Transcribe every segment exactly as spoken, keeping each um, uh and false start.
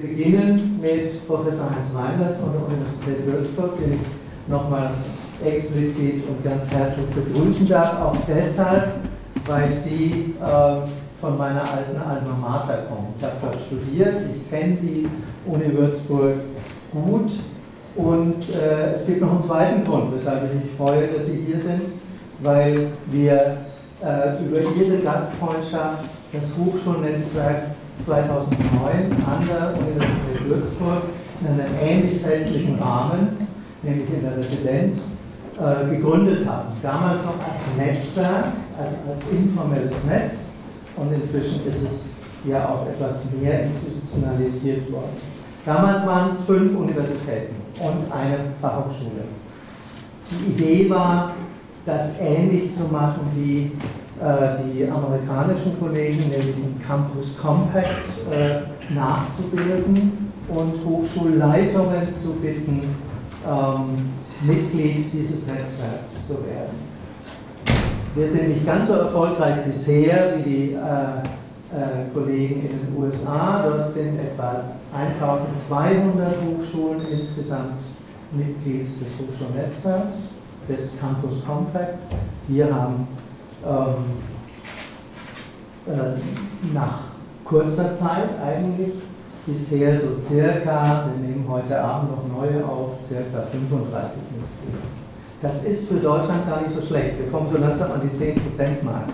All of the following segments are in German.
beginnen mit Professor Heinz Reinders von der Universität Würzburg, den ich nochmal explizit und ganz herzlich begrüßen darf, auch deshalb, weil Sie äh, von meiner alten Alma Mater kommen. Ich habe dort studiert, ich kenne die Uni Würzburg gut und äh, es gibt noch einen zweiten Grund, weshalb ich mich freue, dass Sie hier sind, weil wir äh, über Ihre Gastfreundschaft das Hochschulnetzwerk zweitausendneun an der Universität Würzburg in einem ähnlich festlichen Rahmen, nämlich in der Residenz, äh, gegründet haben. Damals noch als Netzwerk, also als informelles Netz, und inzwischen ist es ja auch etwas mehr institutionalisiert worden. Damals waren es fünf Universitäten und eine Fachhochschule. Die Idee war, das ähnlich zu machen wie äh, die amerikanischen Kollegen, nämlich den Campus Compact äh, nachzubilden und Hochschulleitungen zu bitten, ähm, Mitglied dieses Netzwerks zu werden. Wir sind nicht ganz so erfolgreich bisher wie die äh, äh, Kollegen in den U S A. Dort sind etwa eintausendzweihundert Hochschulen insgesamt Mitglied des Hochschulnetzwerks, des Campus Compact. Wir haben ähm, äh, nach kurzer Zeit eigentlich bisher so circa, wir nehmen heute Abend noch neue auf, circa fünfunddreißig Mitglieder. Das ist für Deutschland gar nicht so schlecht. Wir kommen so langsam an die zehn Prozent Marke.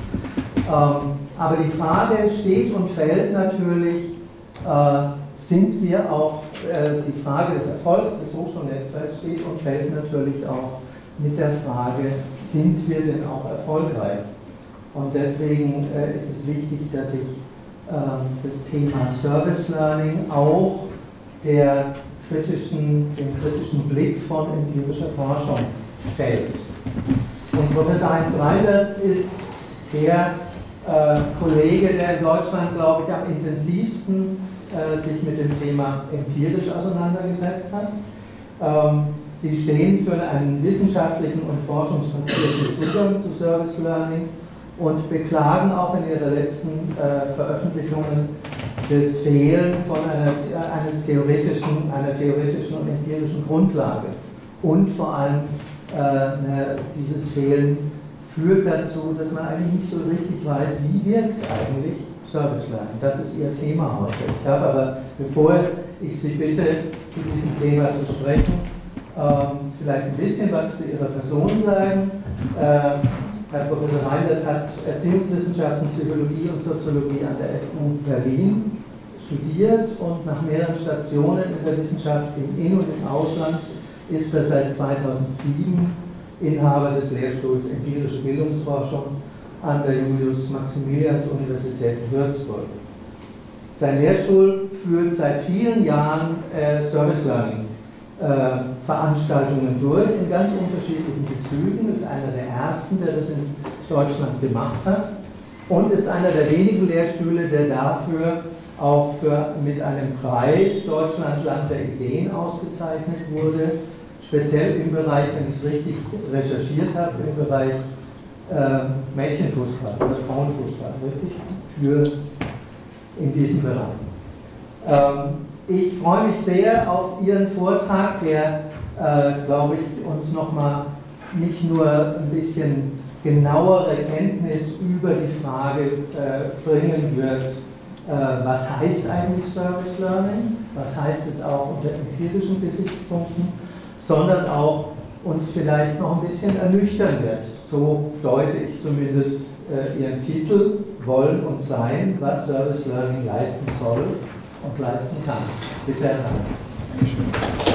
Ähm, aber die Frage steht und fällt natürlich, äh, sind wir auch, äh, die Frage des Erfolgs des Hochschulnetzwerks steht und fällt natürlich auch mit der Frage, sind wir denn auch erfolgreich? Und deswegen äh, ist es wichtig, dass ich äh, das Thema Service Learning auch der kritischen, dem kritischen Blick von empirischer Forschung stellt. Und Professor Heinz Reinders ist der äh, Kollege, der in Deutschland, glaube ich, am intensivsten äh, sich mit dem Thema empirisch auseinandergesetzt hat. Ähm, Sie stehen für einen wissenschaftlichen und forschungsbasierten Zugang zu Service Learning und beklagen auch in Ihrer letzten äh, Veröffentlichungen das Fehlen von einer, eines theoretischen, einer theoretischen und empirischen Grundlage. Und vor allem äh, ne, dieses Fehlen führt dazu, dass man eigentlich nicht so richtig weiß, wie wirkt eigentlich Service Learning. Das ist Ihr Thema heute. Ich darf aber, bevor ich Sie bitte, zu diesem Thema zu sprechen, ähm, vielleicht ein bisschen was zu Ihrer Person sagen. Äh, Herr Professor Reinders hat Erziehungswissenschaften, Psychologie und Soziologie an der F U Berlin studiert und nach mehreren Stationen in der Wissenschaft im In- und im Ausland ist er seit zweitausendsieben Inhaber des Lehrstuhls Empirische Bildungsforschung an der Julius-Maximilians-Universität Würzburg. Sein Lehrstuhl führt seit vielen Jahren äh, Service Learning Äh, Veranstaltungen durch in ganz unterschiedlichen Bezügen, ist einer der ersten, der das in Deutschland gemacht hat und ist einer der wenigen Lehrstühle, der dafür auch für, mit einem Preis Deutschland Land der Ideen ausgezeichnet wurde, speziell im Bereich, wenn ich es richtig recherchiert habe, im Bereich äh, Mädchenfußball oder Frauenfußball, richtig, für in diesem Bereich. Ähm, Ich freue mich sehr auf Ihren Vortrag, der, äh, glaube ich, uns nochmal nicht nur ein bisschen genauere Kenntnis über die Frage äh, bringen wird, äh, was heißt eigentlich Service Learning, was heißt es auch unter empirischen Gesichtspunkten, sondern auch uns vielleicht noch ein bisschen ernüchtern wird. So deute ich zumindest äh, Ihren Titel, Wollen und Sein, was Service Learning leisten soll und leisten kann. Bitte, Herr Reinders. Dankeschön.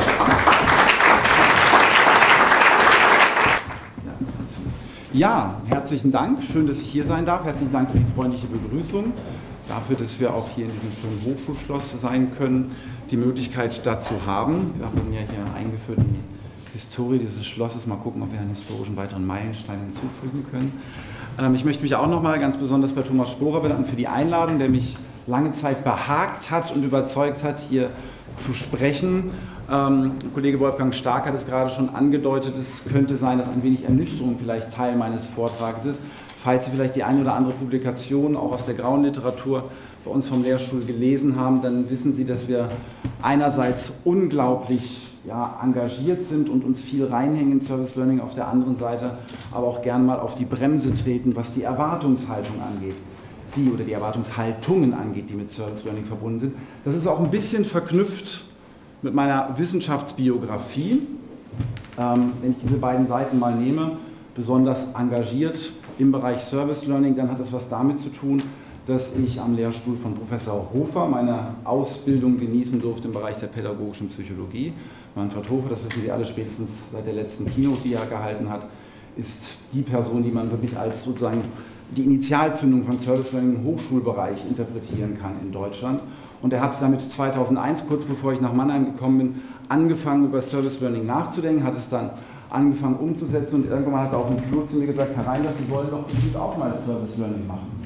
Ja, herzlichen Dank. Schön, dass ich hier sein darf. Herzlichen Dank für die freundliche Begrüßung. Dafür, dass wir auch hier in diesem schönen Hochschulschloss sein können, die Möglichkeit dazu haben. Wir haben ja hier eingeführt in die Historie dieses Schlosses. Mal gucken, ob wir einen historischen weiteren Meilenstein hinzufügen können. Ähm, ich möchte mich auch noch mal ganz besonders bei Thomas Sporer bedanken für die Einladung, der mich lange Zeit behagt hat und überzeugt hat, hier zu sprechen. Ähm, Kollege Wolfgang Stark hat es gerade schon angedeutet, es könnte sein, dass ein wenig Ernüchterung vielleicht Teil meines Vortrages ist. Falls Sie vielleicht die eine oder andere Publikation auch aus der grauen Literatur bei uns vom Lehrstuhl gelesen haben, dann wissen Sie, dass wir einerseits unglaublich ja, engagiert sind und uns viel reinhängen in Service Learning, auf der anderen Seite aber auch gern mal auf die Bremse treten, was die Erwartungshaltung angeht, die oder die Erwartungshaltungen angeht, die mit Service Learning verbunden sind. Das ist auch ein bisschen verknüpft mit meiner Wissenschaftsbiografie. Ähm, wenn ich diese beiden Seiten mal nehme, besonders engagiert im Bereich Service Learning, dann hat das was damit zu tun, dass ich am Lehrstuhl von Professor Hofer meine Ausbildung genießen durfte im Bereich der pädagogischen Psychologie. Manfred Hofer, das wissen Sie alle spätestens seit der letzten Keynote, die er gehalten hat, ist die Person, die man wirklich als sozusagen die Initialzündung von Service Learning im Hochschulbereich interpretieren kann in Deutschland. Und er hat damit zweitausendeins, kurz bevor ich nach Mannheim gekommen bin, angefangen über Service Learning nachzudenken, hat es dann angefangen umzusetzen und irgendwann hat er auf dem Flur zu mir gesagt, Herr Reiners, Sie wollen doch bestimmt auch mal Service Learning machen.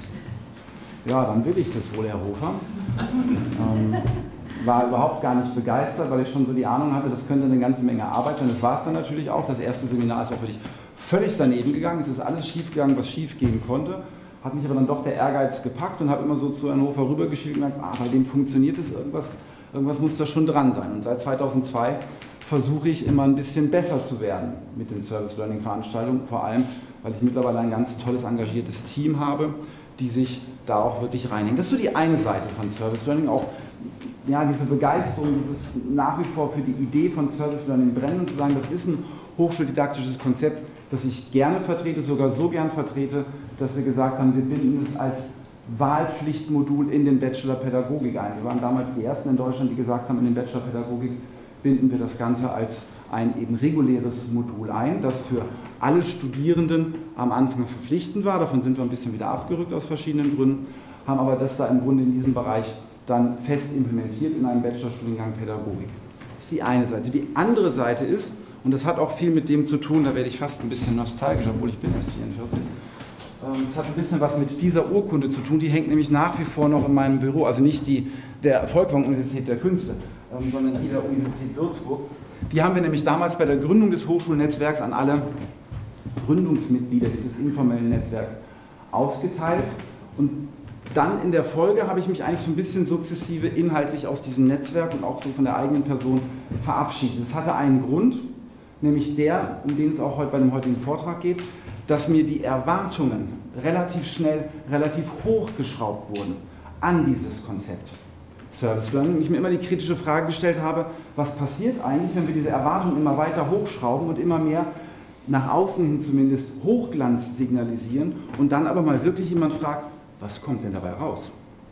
Ja, dann will ich das wohl, Herr Hofer. Ähm, war überhaupt gar nicht begeistert, weil ich schon so die Ahnung hatte, das könnte eine ganze Menge Arbeit sein. Das war es dann natürlich auch. Das erste Seminar ist auch wirklich völlig daneben gegangen. Es ist alles schief gegangen, was schief gehen konnte. Hat mich aber dann doch der Ehrgeiz gepackt und habe immer so zu Herrn Hofer rübergeschielt und gesagt, ah, bei dem funktioniert es, irgendwas, irgendwas muss da schon dran sein. Und seit zweitausendzwei versuche ich immer ein bisschen besser zu werden mit den Service Learning Veranstaltungen, vor allem, weil ich mittlerweile ein ganz tolles, engagiertes Team habe, die sich da auch wirklich reinhängen. Das ist so die eine Seite von Service Learning, auch ja, diese Begeisterung, dieses nach wie vor für die Idee von Service Learning brennen und zu sagen, das ist ein hochschuldidaktisches Konzept, das ich gerne vertrete, sogar so gern vertrete, dass wir gesagt haben, wir binden es als Wahlpflichtmodul in den Bachelor Pädagogik ein. Wir waren damals die Ersten in Deutschland, die gesagt haben, in den Bachelor Pädagogik binden wir das Ganze als ein eben reguläres Modul ein, das für alle Studierenden am Anfang verpflichtend war. Davon sind wir ein bisschen wieder abgerückt aus verschiedenen Gründen, haben aber das da im Grunde in diesem Bereich dann fest implementiert in einem Bachelorstudiengang Pädagogik. Das ist die eine Seite. Die andere Seite ist, und das hat auch viel mit dem zu tun, da werde ich fast ein bisschen nostalgisch, obwohl ich bin erst vierundvierzig, das hat ein bisschen was mit dieser Urkunde zu tun, die hängt nämlich nach wie vor noch in meinem Büro, also nicht die der Folkwang-Universität der Künste, sondern die der Universität Würzburg. Die haben wir nämlich damals bei der Gründung des Hochschulnetzwerks an alle Gründungsmitglieder dieses informellen Netzwerks ausgeteilt. Und dann in der Folge habe ich mich eigentlich so ein bisschen sukzessive inhaltlich aus diesem Netzwerk und auch so von der eigenen Person verabschiedet. Das hatte einen Grund, nämlich der, um den es auch heute bei dem heutigen Vortrag geht, dass mir die Erwartungen relativ schnell, relativ hoch geschraubt wurden an dieses Konzept Service Learning. Und ich mir immer die kritische Frage gestellt habe, was passiert eigentlich, wenn wir diese Erwartungen immer weiter hochschrauben und immer mehr nach außen hin zumindest Hochglanz signalisieren und dann aber mal wirklich jemand fragt, was kommt denn dabei raus?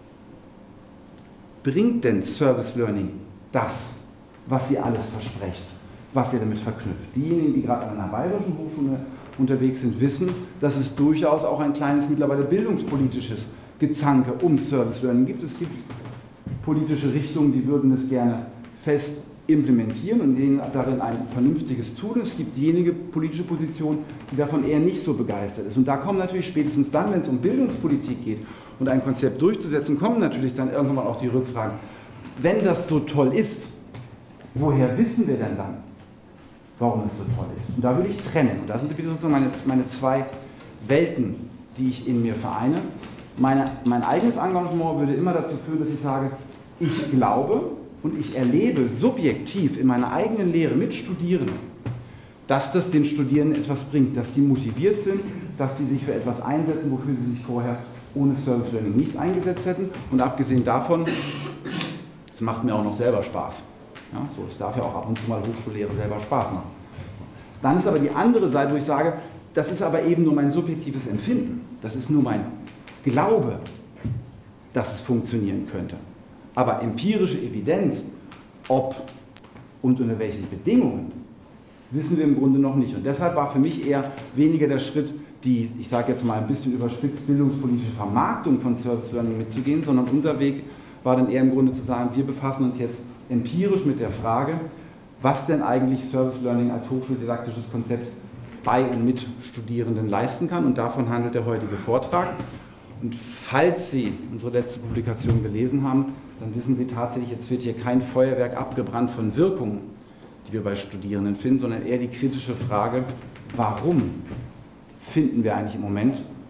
Bringt denn Service Learning das, was Sie alles versprecht, was ihr damit verknüpft? Diejenigen, die gerade an einer bayerischen Hochschule unterwegs sind, wissen, dass es durchaus auch ein kleines mittlerweile bildungspolitisches Gezanke um Service Learning gibt. Es gibt politische Richtungen, die würden es gerne fest implementieren und denen darin ein vernünftiges tun. Es gibt diejenige politische Position, die davon eher nicht so begeistert ist. Und da kommen natürlich spätestens dann, wenn es um Bildungspolitik geht und ein Konzept durchzusetzen, kommen natürlich dann irgendwann auch die Rückfragen, wenn das so toll ist, woher wissen wir denn dann, warum es so toll ist? Und da würde ich trennen. Und da sind wieder sozusagen meine, meine zwei Welten, die ich in mir vereine. Meine, mein eigenes Engagement würde immer dazu führen, dass ich sage, ich glaube und ich erlebe subjektiv in meiner eigenen Lehre mit Studierenden, dass das den Studierenden etwas bringt, dass die motiviert sind, dass die sich für etwas einsetzen, wofür sie sich vorher ohne Service Learning nicht eingesetzt hätten. Und abgesehen davon, es macht mir auch noch selber Spaß. Ja, so, es darf ja auch ab und zu mal Hochschullehre selber Spaß machen. Dann ist aber die andere Seite, wo ich sage, das ist aber eben nur mein subjektives Empfinden. Das ist nur mein Glaube, dass es funktionieren könnte. Aber empirische Evidenz, ob und unter welchen Bedingungen, wissen wir im Grunde noch nicht. Und deshalb war für mich eher weniger der Schritt, die, ich sage jetzt mal ein bisschen überspitzt, bildungspolitische Vermarktung von Service Learning mitzugehen, sondern unser Weg war dann eher im Grunde zu sagen, wir befassen uns jetzt empirisch mit der Frage, was denn eigentlich Service Learning als hochschuldidaktisches Konzept bei und mit Studierenden leisten kann. Und davon handelt der heutige Vortrag. Und falls Sie unsere letzte Publikation gelesen haben, dann wissen Sie tatsächlich, jetzt wird hier kein Feuerwerk abgebrannt von Wirkungen, die wir bei Studierenden finden, sondern eher die kritische Frage, warum finden wir eigentlich im Moment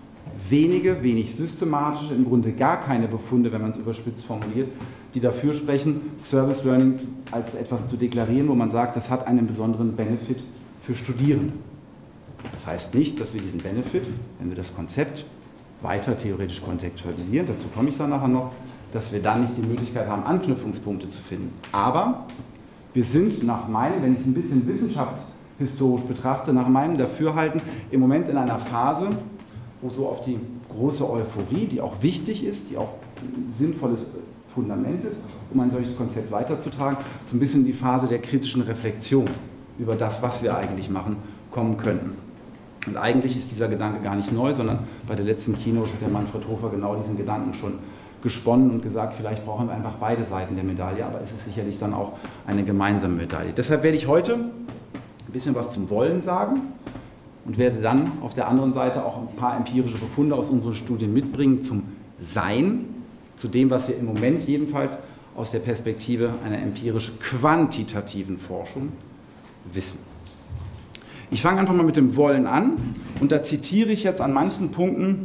wenige, wenig systematische, im Grunde gar keine Befunde, wenn man es überspitzt formuliert, die dafür sprechen, Service Learning als etwas zu deklarieren, wo man sagt, das hat einen besonderen Benefit für Studierende. Das heißt nicht, dass wir diesen Benefit, wenn wir das Konzept weiter theoretisch kontextualisieren, dazu komme ich dann nachher noch, dass wir dann nicht die Möglichkeit haben, Anknüpfungspunkte zu finden. Aber wir sind nach meinem, wenn ich es ein bisschen wissenschaftshistorisch betrachte, nach meinem Dafürhalten im Moment in einer Phase, wo so auf die große Euphorie, die auch wichtig ist, die auch ein sinnvolles Fundament ist, um ein solches Konzept weiterzutragen, so ein bisschen die Phase der kritischen Reflexion über das, was wir eigentlich machen, kommen könnten. Und eigentlich ist dieser Gedanke gar nicht neu, sondern bei der letzten Keynote hat der Manfred Hofer genau diesen Gedanken schon gesponnen und gesagt, vielleicht brauchen wir einfach beide Seiten der Medaille, aber es ist sicherlich dann auch eine gemeinsame Medaille. Deshalb werde ich heute ein bisschen was zum Wollen sagen und werde dann auf der anderen Seite auch ein paar empirische Befunde aus unseren Studien mitbringen zum Sein, zu dem, was wir im Moment jedenfalls aus der Perspektive einer empirisch-quantitativen Forschung wissen. Ich fange einfach mal mit dem Wollen an und da zitiere ich jetzt an manchen Punkten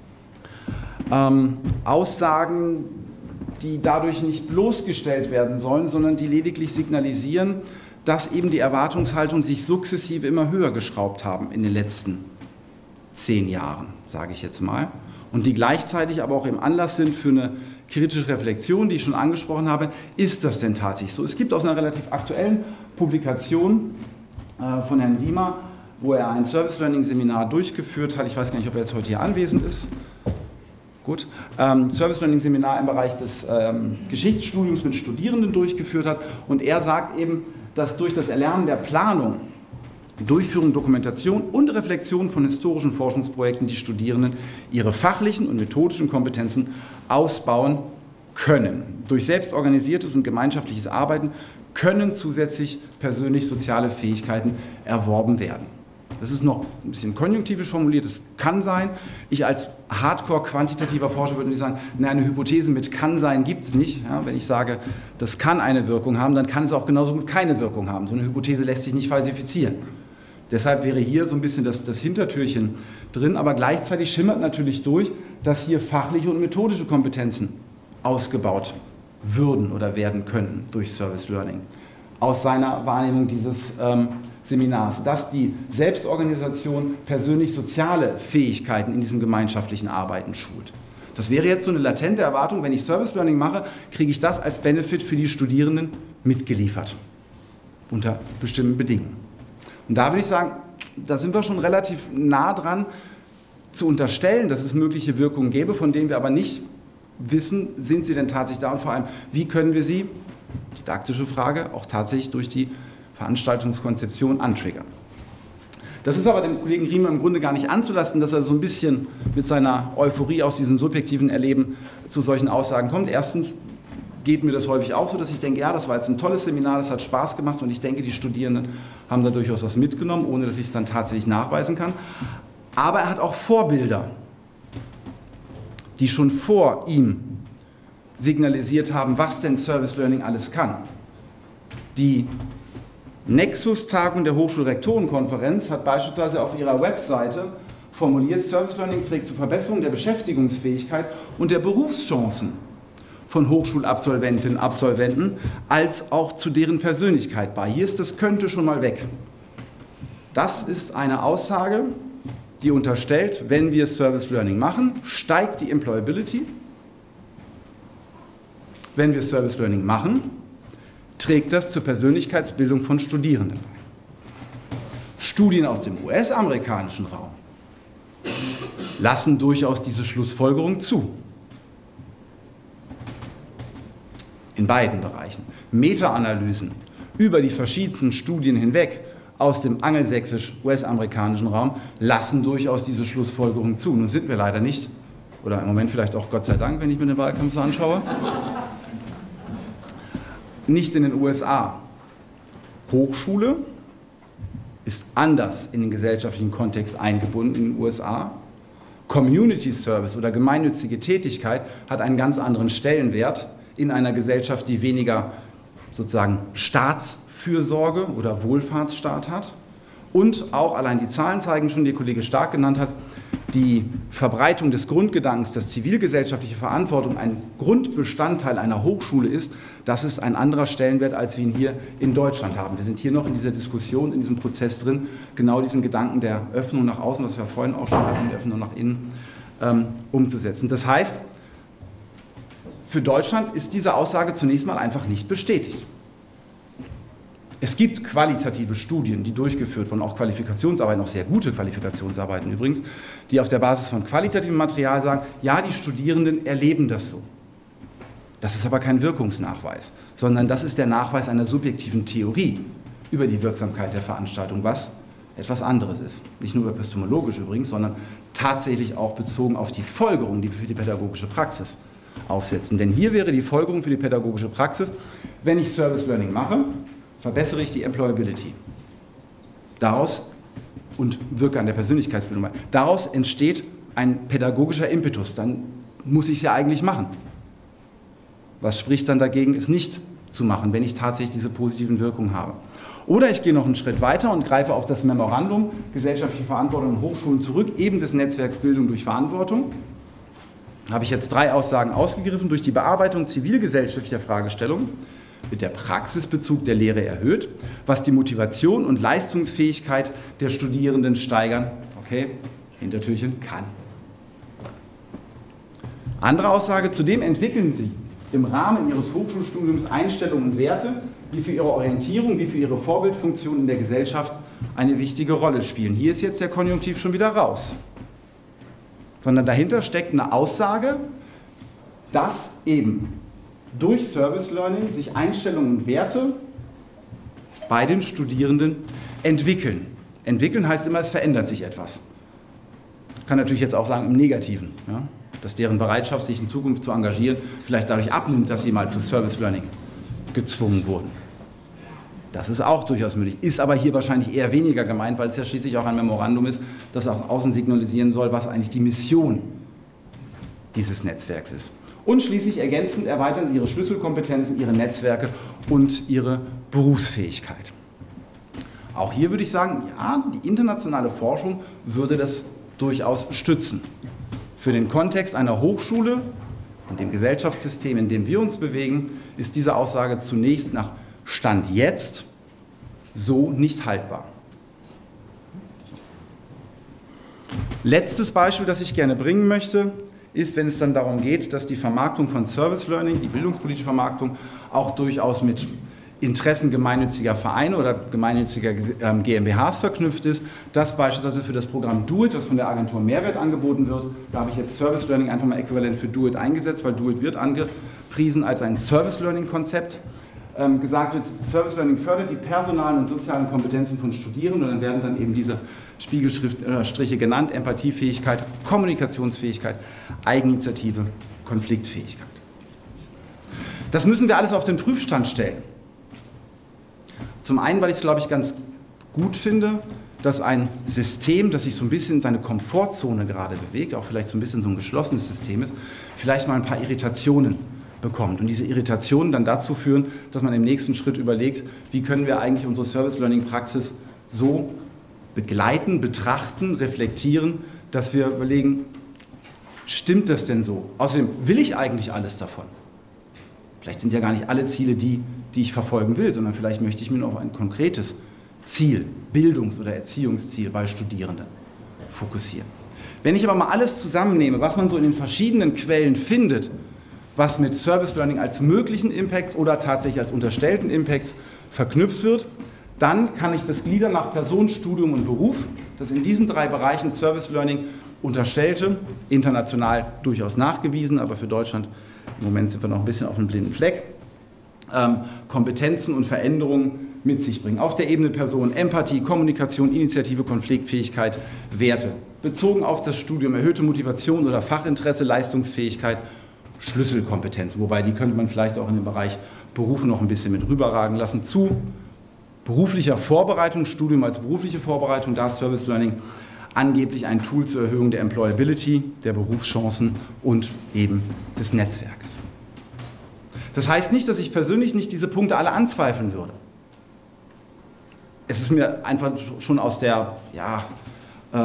ähm, Aussagen, die dadurch nicht bloßgestellt werden sollen, sondern die lediglich signalisieren, dass eben die Erwartungshaltung sich sukzessive immer höher geschraubt haben in den letzten zehn Jahren, sage ich jetzt mal, und die gleichzeitig aber auch im Anlass sind für eine kritische Reflexion, die ich schon angesprochen habe. Ist das denn tatsächlich so? Es gibt aus einer relativ aktuellen Publikation äh, von Herrn Lima, wo er ein Service Learning Seminar durchgeführt hat. Ich weiß gar nicht, ob er jetzt heute hier anwesend ist. Gut. Ähm, Service Learning Seminar im Bereich des ähm, Geschichtsstudiums mit Studierenden durchgeführt hat. Und er sagt eben, dass durch das Erlernen der Planung, Durchführung, Dokumentation und Reflexion von historischen Forschungsprojekten die Studierenden ihre fachlichen und methodischen Kompetenzen ausbauen können. Durch selbstorganisiertes und gemeinschaftliches Arbeiten können zusätzlich persönlich-soziale Fähigkeiten erworben werden. Das ist noch ein bisschen konjunktivisch formuliert, das kann sein. Ich als hardcore-quantitativer Forscher würde nicht sagen, na, eine Hypothese mit kann sein gibt es nicht. Ja, wenn ich sage, das kann eine Wirkung haben, dann kann es auch genauso gut keine Wirkung haben. So eine Hypothese lässt sich nicht falsifizieren. Deshalb wäre hier so ein bisschen das, das Hintertürchen drin, aber gleichzeitig schimmert natürlich durch, dass hier fachliche und methodische Kompetenzen ausgebaut würden oder werden könnten durch Service Learning. Aus seiner Wahrnehmung dieses ähm, Seminars, dass die Selbstorganisation persönlich-soziale Fähigkeiten in diesem gemeinschaftlichen Arbeiten schult. Das wäre jetzt so eine latente Erwartung, wenn ich Service Learning mache, kriege ich das als Benefit für die Studierenden mitgeliefert, unter bestimmten Bedingungen. Und da würde ich sagen, da sind wir schon relativ nah dran zu unterstellen, dass es mögliche Wirkungen gäbe, von denen wir aber nicht wissen, sind sie denn tatsächlich da und vor allem, wie können wir sie, didaktische Frage, auch tatsächlich durch die Veranstaltungskonzeption antriggern. Das ist aber dem Kollegen Riemer im Grunde gar nicht anzulasten, dass er so ein bisschen mit seiner Euphorie aus diesem subjektiven Erleben zu solchen Aussagen kommt. Erstens geht mir das häufig auch so, dass ich denke, ja, das war jetzt ein tolles Seminar, das hat Spaß gemacht und ich denke, die Studierenden haben da durchaus was mitgenommen, ohne dass ich es dann tatsächlich nachweisen kann. Aber er hat auch Vorbilder, die schon vor ihm signalisiert haben, was denn Service Learning alles kann. Die Nexus-Tagung der Hochschulrektorenkonferenz hat beispielsweise auf ihrer Webseite formuliert, Service Learning trägt zur Verbesserung der Beschäftigungsfähigkeit und der Berufschancen von Hochschulabsolventinnen und Absolventen als auch zu deren Persönlichkeit bei. Hier ist das könnte schon mal weg. Das ist eine Aussage, die unterstellt, wenn wir Service Learning machen, steigt die Employability. Wenn wir Service Learning machen, trägt das zur Persönlichkeitsbildung von Studierenden bei. Studien aus dem U S-amerikanischen Raum lassen durchaus diese Schlussfolgerung zu. In beiden Bereichen. Meta-Analysen über die verschiedensten Studien hinweg aus dem angelsächsisch-U S-amerikanischen Raum lassen durchaus diese Schlussfolgerung zu. Nun sind wir leider nicht, oder im Moment vielleicht auch Gott sei Dank, wenn ich mir den Wahlkampf so anschaue, nicht in den U S A. Hochschule ist anders in den gesellschaftlichen Kontext eingebunden in den U S A. Community Service oder gemeinnützige Tätigkeit hat einen ganz anderen Stellenwert in einer Gesellschaft, die weniger sozusagen Staatsfürsorge oder Wohlfahrtsstaat hat. Und auch allein die Zahlen zeigen schon, die Kollege Stark genannt hat, die Verbreitung des Grundgedankens, dass zivilgesellschaftliche Verantwortung ein Grundbestandteil einer Hochschule ist, das ist ein anderer Stellenwert, als wir ihn hier in Deutschland haben. Wir sind hier noch in dieser Diskussion, in diesem Prozess drin, genau diesen Gedanken der Öffnung nach außen, was wir vorhin auch schon hatten, der Öffnung nach innen, ähm, umzusetzen. Das heißt, für Deutschland ist diese Aussage zunächst mal einfach nicht bestätigt. Es gibt qualitative Studien, die durchgeführt wurden, auch Qualifikationsarbeiten, auch sehr gute Qualifikationsarbeiten übrigens, die auf der Basis von qualitativem Material sagen, ja, die Studierenden erleben das so. Das ist aber kein Wirkungsnachweis, sondern das ist der Nachweis einer subjektiven Theorie über die Wirksamkeit der Veranstaltung, was etwas anderes ist. Nicht nur epistemologisch übrigens, sondern tatsächlich auch bezogen auf die Folgerung, die wir für die pädagogische Praxis aufsetzen. Denn hier wäre die Folgerung für die pädagogische Praxis, wenn ich Service Learning mache, verbessere ich die Employability. Daraus, und wirke an der Persönlichkeitsbildung, daraus entsteht ein pädagogischer Impetus. Dann muss ich es ja eigentlich machen. Was spricht dann dagegen, es nicht zu machen, wenn ich tatsächlich diese positiven Wirkungen habe? Oder ich gehe noch einen Schritt weiter und greife auf das Memorandum gesellschaftliche Verantwortung in Hochschulen zurück, eben des Netzwerks Bildung durch Verantwortung. Da habe ich jetzt drei Aussagen ausgegriffen. Durch die Bearbeitung zivilgesellschaftlicher Fragestellungen wird der Praxisbezug der Lehre erhöht, was die Motivation und Leistungsfähigkeit der Studierenden steigern, okay, Hintertürchen, kann. Andere Aussage, zudem entwickeln sie im Rahmen ihres Hochschulstudiums Einstellungen und Werte, die für ihre Orientierung, wie für ihre Vorbildfunktion in der Gesellschaft eine wichtige Rolle spielen. Hier ist jetzt der Konjunktiv schon wieder raus. Sondern dahinter steckt eine Aussage, dass eben durch Service Learning sich Einstellungen und Werte bei den Studierenden entwickeln. Entwickeln heißt immer, es verändert sich etwas. Ich kann natürlich jetzt auch sagen, im Negativen, ja, dass deren Bereitschaft, sich in Zukunft zu engagieren, vielleicht dadurch abnimmt, dass sie mal zu Service Learning gezwungen wurden. Das ist auch durchaus möglich, ist aber hier wahrscheinlich eher weniger gemeint, weil es ja schließlich auch ein Memorandum ist, das auch außen signalisieren soll, was eigentlich die Mission dieses Netzwerks ist. Und schließlich ergänzend erweitern sie ihre Schlüsselkompetenzen, ihre Netzwerke und ihre Berufsfähigkeit. Auch hier würde ich sagen, ja, die internationale Forschung würde das durchaus stützen. Für den Kontext einer Hochschule und dem Gesellschaftssystem, in dem wir uns bewegen, ist diese Aussage zunächst nach Stand jetzt so nicht haltbar. Letztes Beispiel, das ich gerne bringen möchte, ist, wenn es dann darum geht, dass die Vermarktung von Service Learning, die bildungspolitische Vermarktung, auch durchaus mit Interessen gemeinnütziger Vereine oder gemeinnütziger G m b Hs verknüpft ist. Das beispielsweise für das Programm Do It, das von der Agentur Mehrwert angeboten wird. Da habe ich jetzt Service Learning einfach mal äquivalent für Do It eingesetzt, weil Do It wird angepriesen als ein Service Learning Konzept. Ähm, gesagt wird, Service Learning fördert die personalen und sozialen Kompetenzen von Studierenden und dann werden dann eben diese Spiegelstriche genannt, Empathiefähigkeit, Kommunikationsfähigkeit, Eigeninitiative, Konfliktfähigkeit. Das müssen wir alles auf den Prüfstand stellen. Zum einen, weil ich es, glaube ich, ganz gut finde, dass ein System, das sich so ein bisschen in seine Komfortzone gerade bewegt, auch vielleicht so ein bisschen so ein geschlossenes System ist, vielleicht mal ein paar Irritationen bekommt. Und diese Irritationen dann dazu führen, dass man im nächsten Schritt überlegt, wie können wir eigentlich unsere Service-Learning-Praxis so begleiten, betrachten, reflektieren, dass wir überlegen, stimmt das denn so? Außerdem will ich eigentlich alles davon. Vielleicht sind ja gar nicht alle Ziele die, die ich verfolgen will, sondern vielleicht möchte ich mir nur auf ein konkretes Ziel, Bildungs- oder Erziehungsziel bei Studierenden fokussieren. Wenn ich aber mal alles zusammennehme, was man so in den verschiedenen Quellen findet, was mit Service Learning als möglichen Impacts oder tatsächlich als unterstellten Impacts verknüpft wird, dann kann ich das gliedern nach Person, Studium und Beruf, das in diesen drei Bereichen Service Learning unterstellte, international durchaus nachgewiesen, aber für Deutschland im Moment sind wir noch ein bisschen auf einem blinden Fleck, ähm, Kompetenzen und Veränderungen mit sich bringen. Auf der Ebene Person, Empathie, Kommunikation, Initiative, Konfliktfähigkeit, Werte. Bezogen auf das Studium, erhöhte Motivation oder Fachinteresse, Leistungsfähigkeit, Schlüsselkompetenzen, wobei die könnte man vielleicht auch in den Bereich Beruf noch ein bisschen mit rüberragen lassen, zu beruflicher Vorbereitung, Studium als berufliche Vorbereitung, da ist Service Learning angeblich ein Tool zur Erhöhung der Employability, der Berufschancen und eben des Netzwerks. Das heißt nicht, dass ich persönlich nicht diese Punkte alle anzweifeln würde. Es ist mir einfach schon aus der ja, ähm,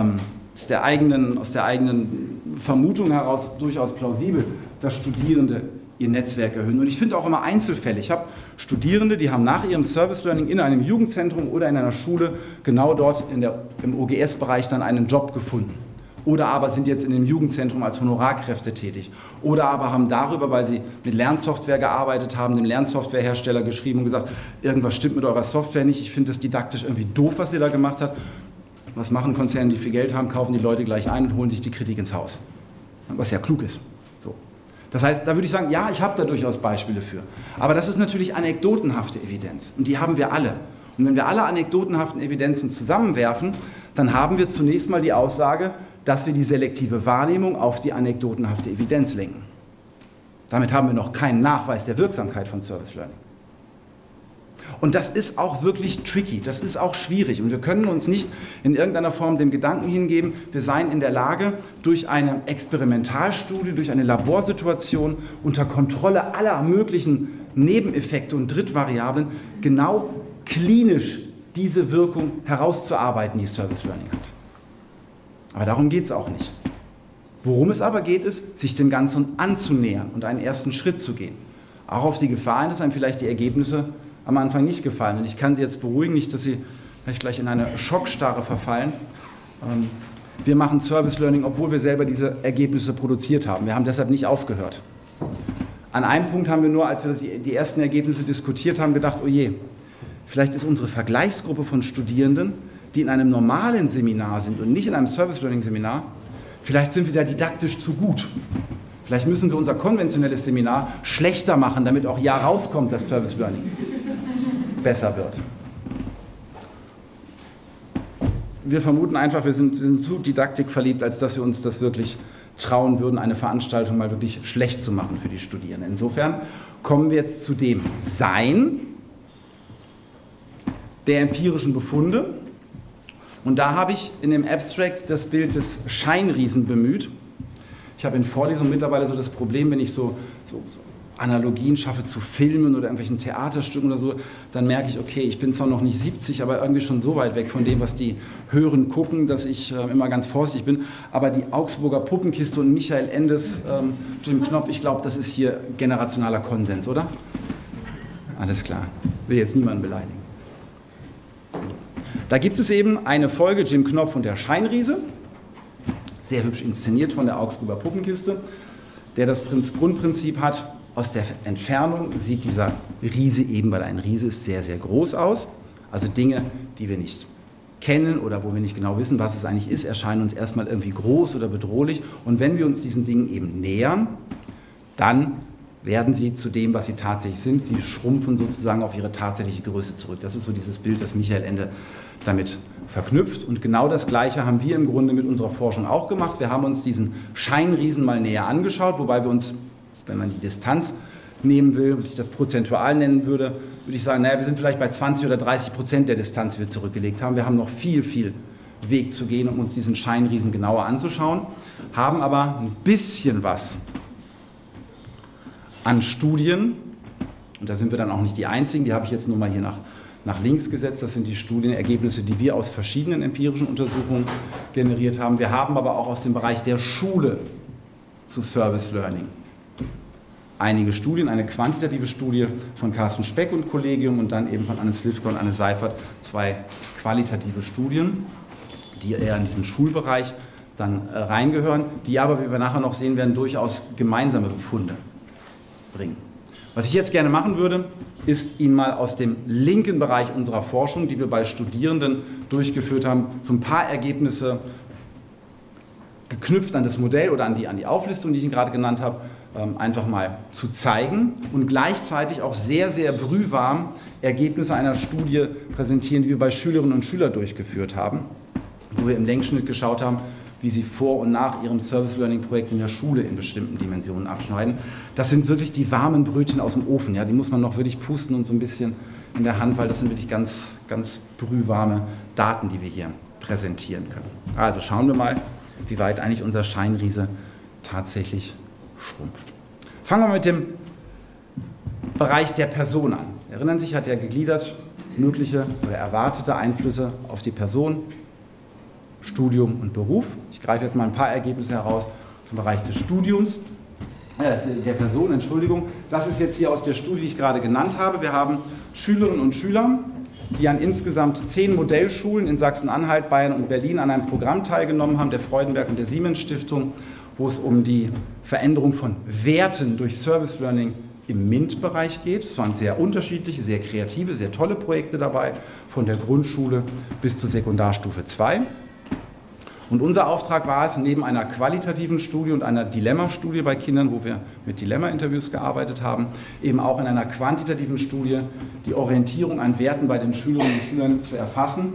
aus der eigenen, aus der eigenen Vermutung heraus durchaus plausibel, dass Studierende ihr Netzwerk erhöhen. Und ich finde auch immer Einzelfälle. Ich habe Studierende, die haben nach ihrem Service Learning in einem Jugendzentrum oder in einer Schule genau dort in der, im O G S-Bereich dann einen Job gefunden. Oder aber sind jetzt in dem Jugendzentrum als Honorarkräfte tätig. Oder aber haben darüber, weil sie mit Lernsoftware gearbeitet haben, dem Lernsoftwarehersteller geschrieben und gesagt, irgendwas stimmt mit eurer Software nicht, ich finde das didaktisch irgendwie doof, was ihr da gemacht habt. Was machen Konzerne, die viel Geld haben, kaufen die Leute gleich ein und holen sich die Kritik ins Haus. Was ja klug ist. So. Das heißt, da würde ich sagen, ja, ich habe da durchaus Beispiele für. Aber das ist natürlich anekdotenhafte Evidenz. Und die haben wir alle. Und wenn wir alle anekdotenhaften Evidenzen zusammenwerfen, dann haben wir zunächst mal die Aussage, dass wir die selektive Wahrnehmung auf die anekdotenhafte Evidenz lenken. Damit haben wir noch keinen Nachweis der Wirksamkeit von Service Learning. Und das ist auch wirklich tricky, das ist auch schwierig. Und wir können uns nicht in irgendeiner Form dem Gedanken hingeben, wir seien in der Lage, durch eine Experimentalstudie, durch eine Laborsituation unter Kontrolle aller möglichen Nebeneffekte und Drittvariablen genau klinisch diese Wirkung herauszuarbeiten, die Service Learning hat. Aber darum geht es auch nicht. Worum es aber geht, ist, sich dem Ganzen anzunähern und einen ersten Schritt zu gehen. Auch auf die Gefahr hin, dass einem vielleicht die Ergebnisse am Anfang nicht gefallen. Und ich kann Sie jetzt beruhigen, nicht, dass Sie vielleicht gleich in eine Schockstarre verfallen. Wir machen Service Learning, obwohl wir selber diese Ergebnisse produziert haben. Wir haben deshalb nicht aufgehört. An einem Punkt haben wir nur, als wir die ersten Ergebnisse diskutiert haben, gedacht, oh je, vielleicht ist unsere Vergleichsgruppe von Studierenden, die in einem normalen Seminar sind und nicht in einem Service Learning Seminar, vielleicht sind wir da didaktisch zu gut. Vielleicht müssen wir unser konventionelles Seminar schlechter machen, damit auch ja rauskommt, dass Service Learning besser wird. Wir vermuten einfach, wir sind, wir sind zu didaktikverliebt, als dass wir uns das wirklich trauen würden, eine Veranstaltung mal wirklich schlecht zu machen für die Studierenden. Insofern kommen wir jetzt zu dem Sein der empirischen Befunde. Und da habe ich in dem Abstract das Bild des Scheinriesen bemüht. Ich habe in Vorlesungen mittlerweile so das Problem, wenn ich so, so, so Analogien schaffe zu Filmen oder irgendwelchen Theaterstücken oder so, dann merke ich, okay, ich bin zwar noch nicht siebzig, aber irgendwie schon so weit weg von dem, was die hören, gucken, dass ich äh, immer ganz vorsichtig bin. Aber die Augsburger Puppenkiste und Michael Endes, ähm, Jim Knopf, ich glaube, das ist hier generationaler Konsens, oder? Alles klar, will jetzt niemanden beleidigen. Da gibt es eben eine Folge, Jim Knopf und der Scheinriese, sehr hübsch inszeniert von der Augsburger Puppenkiste, der das Grundprinzip hat, aus der Entfernung sieht dieser Riese eben, weil ein Riese ist, sehr, sehr groß aus. Also Dinge, die wir nicht kennen oder wo wir nicht genau wissen, was es eigentlich ist, erscheinen uns erstmal irgendwie groß oder bedrohlich. Und wenn wir uns diesen Dingen eben nähern, dann werden sie zu dem, was sie tatsächlich sind. Sie schrumpfen sozusagen auf ihre tatsächliche Größe zurück. Das ist so dieses Bild, das Michael Ende damit verknüpft. Und genau das Gleiche haben wir im Grunde mit unserer Forschung auch gemacht. Wir haben uns diesen Scheinriesen mal näher angeschaut, wobei wir uns, wenn man die Distanz nehmen will und ich das prozentual nennen würde, würde ich sagen, naja, wir sind vielleicht bei zwanzig oder dreißig Prozent der Distanz, die wir zurückgelegt haben. Wir haben noch viel, viel Weg zu gehen, um uns diesen Scheinriesen genauer anzuschauen, haben aber ein bisschen was an Studien, und da sind wir dann auch nicht die Einzigen, die habe ich jetzt nur mal hier nach, nach links gesetzt, das sind die Studienergebnisse, die wir aus verschiedenen empirischen Untersuchungen generiert haben. Wir haben aber auch aus dem Bereich der Schule zu Service Learning einige Studien, eine quantitative Studie von Carsten Speck und Kollegium und dann eben von Anne Slivka und Anne Seifert, zwei qualitative Studien, die eher in diesen Schulbereich dann äh, reingehören, die aber, wie wir nachher noch sehen werden, durchaus gemeinsame Befunde bringen. Was ich jetzt gerne machen würde, ist Ihnen mal aus dem linken Bereich unserer Forschung, die wir bei Studierenden durchgeführt haben, so ein paar Ergebnisse geknüpft an das Modell oder an die, an die Auflistung, die ich Ihnen gerade genannt habe, einfach mal zu zeigen und gleichzeitig auch sehr, sehr brühwarm Ergebnisse einer Studie präsentieren, die wir bei Schülerinnen und Schülern durchgeführt haben, wo wir im Längsschnitt geschaut haben, wie sie vor und nach ihrem Service Learning Projekt in der Schule in bestimmten Dimensionen abschneiden. Das sind wirklich die warmen Brötchen aus dem Ofen, ja, die muss man noch wirklich pusten und so ein bisschen in der Hand, weil das sind wirklich ganz, ganz brühwarme Daten, die wir hier präsentieren können. Also schauen wir mal, wie weit eigentlich unser Scheinriese tatsächlich schrumpft. Fangen wir mit dem Bereich der Person an. Erinnern Sie sich, hat er gegliedert, mögliche oder erwartete Einflüsse auf die Person. Studium und Beruf. Ich greife jetzt mal ein paar Ergebnisse heraus im Bereich des Studiums, äh, der Person, Entschuldigung. Das ist jetzt hier aus der Studie, die ich gerade genannt habe. Wir haben Schülerinnen und Schüler, die an insgesamt zehn Modellschulen in Sachsen-Anhalt, Bayern und Berlin an einem Programm teilgenommen haben, der Freudenberg und der Siemens Stiftung, wo es um die Veränderung von Werten durch Service Learning im MINT-Bereich geht. Es waren sehr unterschiedliche, sehr kreative, sehr tolle Projekte dabei, von der Grundschule bis zur Sekundarstufe zwei. Und unser Auftrag war es, neben einer qualitativen Studie und einer Dilemma-Studie bei Kindern, wo wir mit Dilemma-Interviews gearbeitet haben, eben auch in einer quantitativen Studie die Orientierung an Werten bei den Schülerinnen und Schülern zu erfassen,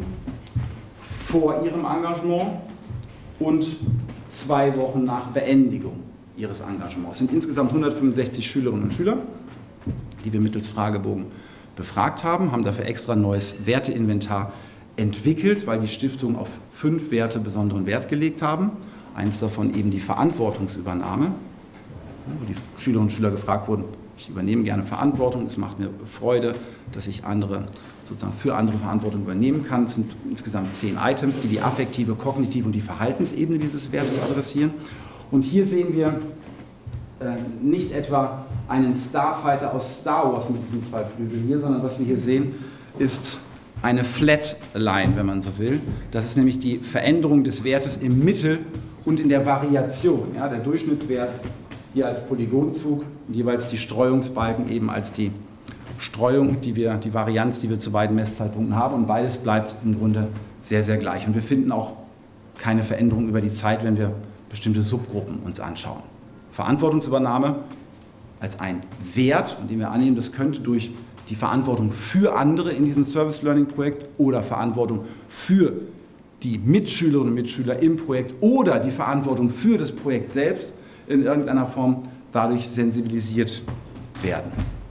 vor ihrem Engagement und zwei Wochen nach Beendigung ihres Engagements. Es sind insgesamt hundertfünfundsechzig Schülerinnen und Schüler, die wir mittels Fragebogen befragt haben, haben dafür extra ein neues Werteinventar entwickelt, weil die Stiftung auf fünf Werte besonderen Wert gelegt haben. Eins davon eben die Verantwortungsübernahme, wo die Schülerinnen und Schüler gefragt wurden, ich übernehme gerne Verantwortung, es macht mir Freude, dass ich andere, sozusagen für andere Verantwortung übernehmen kann. Es sind insgesamt zehn Items, die die affektive, kognitive und die Verhaltensebene dieses Wertes adressieren. Und hier sehen wir äh, nicht etwa einen Starfighter aus Star Wars mit diesen zwei Flügeln hier, sondern was wir hier sehen, ist eine Flatline, wenn man so will. Das ist nämlich die Veränderung des Wertes im Mittel und in der Variation. Ja, der Durchschnittswert hier als Polygonzug und jeweils die Streuungsbalken eben als die Streuung, die, wir, die Varianz, die wir zu beiden Messzeitpunkten haben. Und beides bleibt im Grunde sehr, sehr gleich. Und wir finden auch keine Veränderung über die Zeit, wenn wir bestimmte Subgruppen uns anschauen. Verantwortungsübernahme als ein Wert, von dem wir annehmen, das könnte durch die Verantwortung für andere in diesem Service Learning Projekt oder Verantwortung für die Mitschülerinnen und Mitschüler im Projekt oder die Verantwortung für das Projekt selbst in irgendeiner Form dadurch sensibilisiert werden.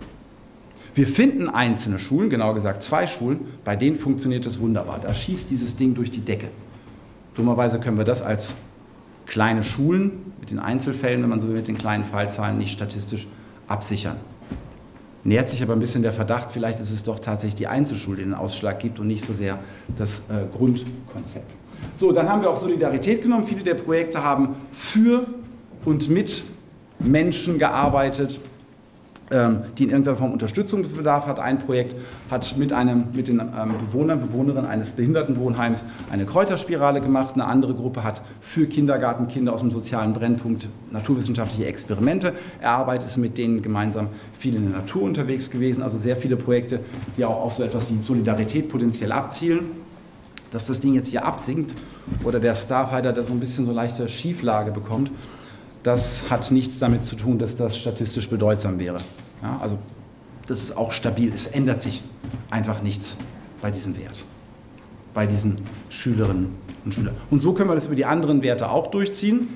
Wir finden einzelne Schulen, genauer gesagt zwei Schulen, bei denen funktioniert das wunderbar. Da schießt dieses Ding durch die Decke. Dummerweise können wir das als kleine Schulen mit den Einzelfällen, wenn man so will, mit den kleinen Fallzahlen nicht statistisch absichern. Nähert sich aber ein bisschen der Verdacht, vielleicht ist es doch tatsächlich die Einzelschule, die den Ausschlag gibt und nicht so sehr das äh, Grundkonzept. So, dann haben wir auch Solidarität genommen. Viele der Projekte haben für und mit Menschen gearbeitet, ähm, die in irgendeiner Form Unterstützungsbedarf hat. Ein Projekt hat mit, einem, mit den ähm, Bewohnern, Bewohnerinnen eines Behindertenwohnheims eine Kräuterspirale gemacht. Eine andere Gruppe hat für Kindergartenkinder aus dem sozialen Brennpunkt naturwissenschaftliche Experimente erarbeitet, ist mit denen gemeinsam viel in der Natur unterwegs gewesen. Also sehr viele Projekte, die auch auf so etwas wie Solidarität potenziell abzielen. Dass das Ding jetzt hier absinkt oder der Starfighter, der so ein bisschen so leichte Schieflage bekommt, das hat nichts damit zu tun, dass das statistisch bedeutsam wäre. Ja, also das ist auch stabil, es ändert sich einfach nichts bei diesem Wert, bei diesen Schülerinnen und Schülern. Und so können wir das über die anderen Werte auch durchziehen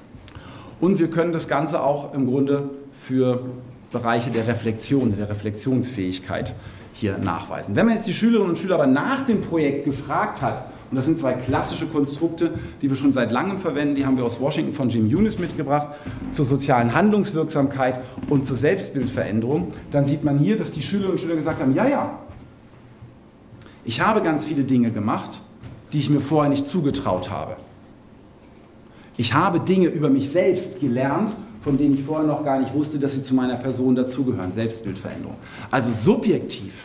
und wir können das Ganze auch im Grunde für Bereiche der Reflexion, der Reflexionsfähigkeit hier nachweisen. Wenn man jetzt die Schülerinnen und Schüler aber nach dem Projekt gefragt hat, und das sind zwei klassische Konstrukte, die wir schon seit langem verwenden, die haben wir aus Washington von Jim Yunis mitgebracht, zur sozialen Handlungswirksamkeit und zur Selbstbildveränderung, dann sieht man hier, dass die Schülerinnen und Schüler gesagt haben, ja, ja, ich habe ganz viele Dinge gemacht, die ich mir vorher nicht zugetraut habe. Ich habe Dinge über mich selbst gelernt, von denen ich vorher noch gar nicht wusste, dass sie zu meiner Person dazugehören, Selbstbildveränderung. Also subjektiv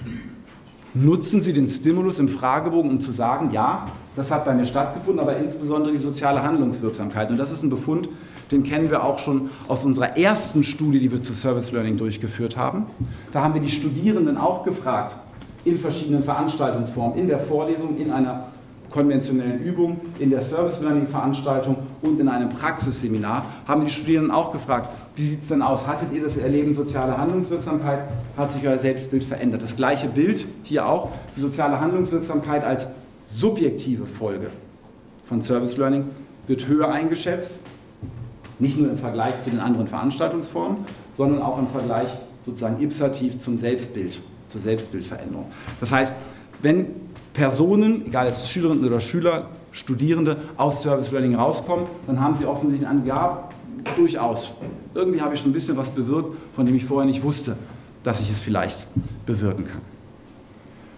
nutzen Sie den Stimulus im Fragebogen, um zu sagen, ja, das hat bei mir stattgefunden, aber insbesondere die soziale Handlungswirksamkeit. Und das ist ein Befund, den kennen wir auch schon aus unserer ersten Studie, die wir zu Service Learning durchgeführt haben. Da haben wir die Studierenden auch gefragt, in verschiedenen Veranstaltungsformen, in der Vorlesung, in einer konventionellen Übung, in der Service Learning Veranstaltung und in einem Praxisseminar, haben die Studierenden auch gefragt, wie sieht es denn aus? Hattet ihr das Erleben soziale Handlungswirksamkeit? Hat sich euer Selbstbild verändert? Das gleiche Bild hier auch, die soziale Handlungswirksamkeit als subjektive Folge von Service Learning wird höher eingeschätzt, nicht nur im Vergleich zu den anderen Veranstaltungsformen, sondern auch im Vergleich sozusagen ipsativ zum Selbstbild, zur Selbstbildveränderung. Das heißt, wenn Personen, egal jetzt Schülerinnen oder Schüler, Studierende aus Service Learning rauskommen, dann haben sie offensichtlich an, ja, durchaus. Irgendwie habe ich schon ein bisschen was bewirkt, von dem ich vorher nicht wusste, dass ich es vielleicht bewirken kann.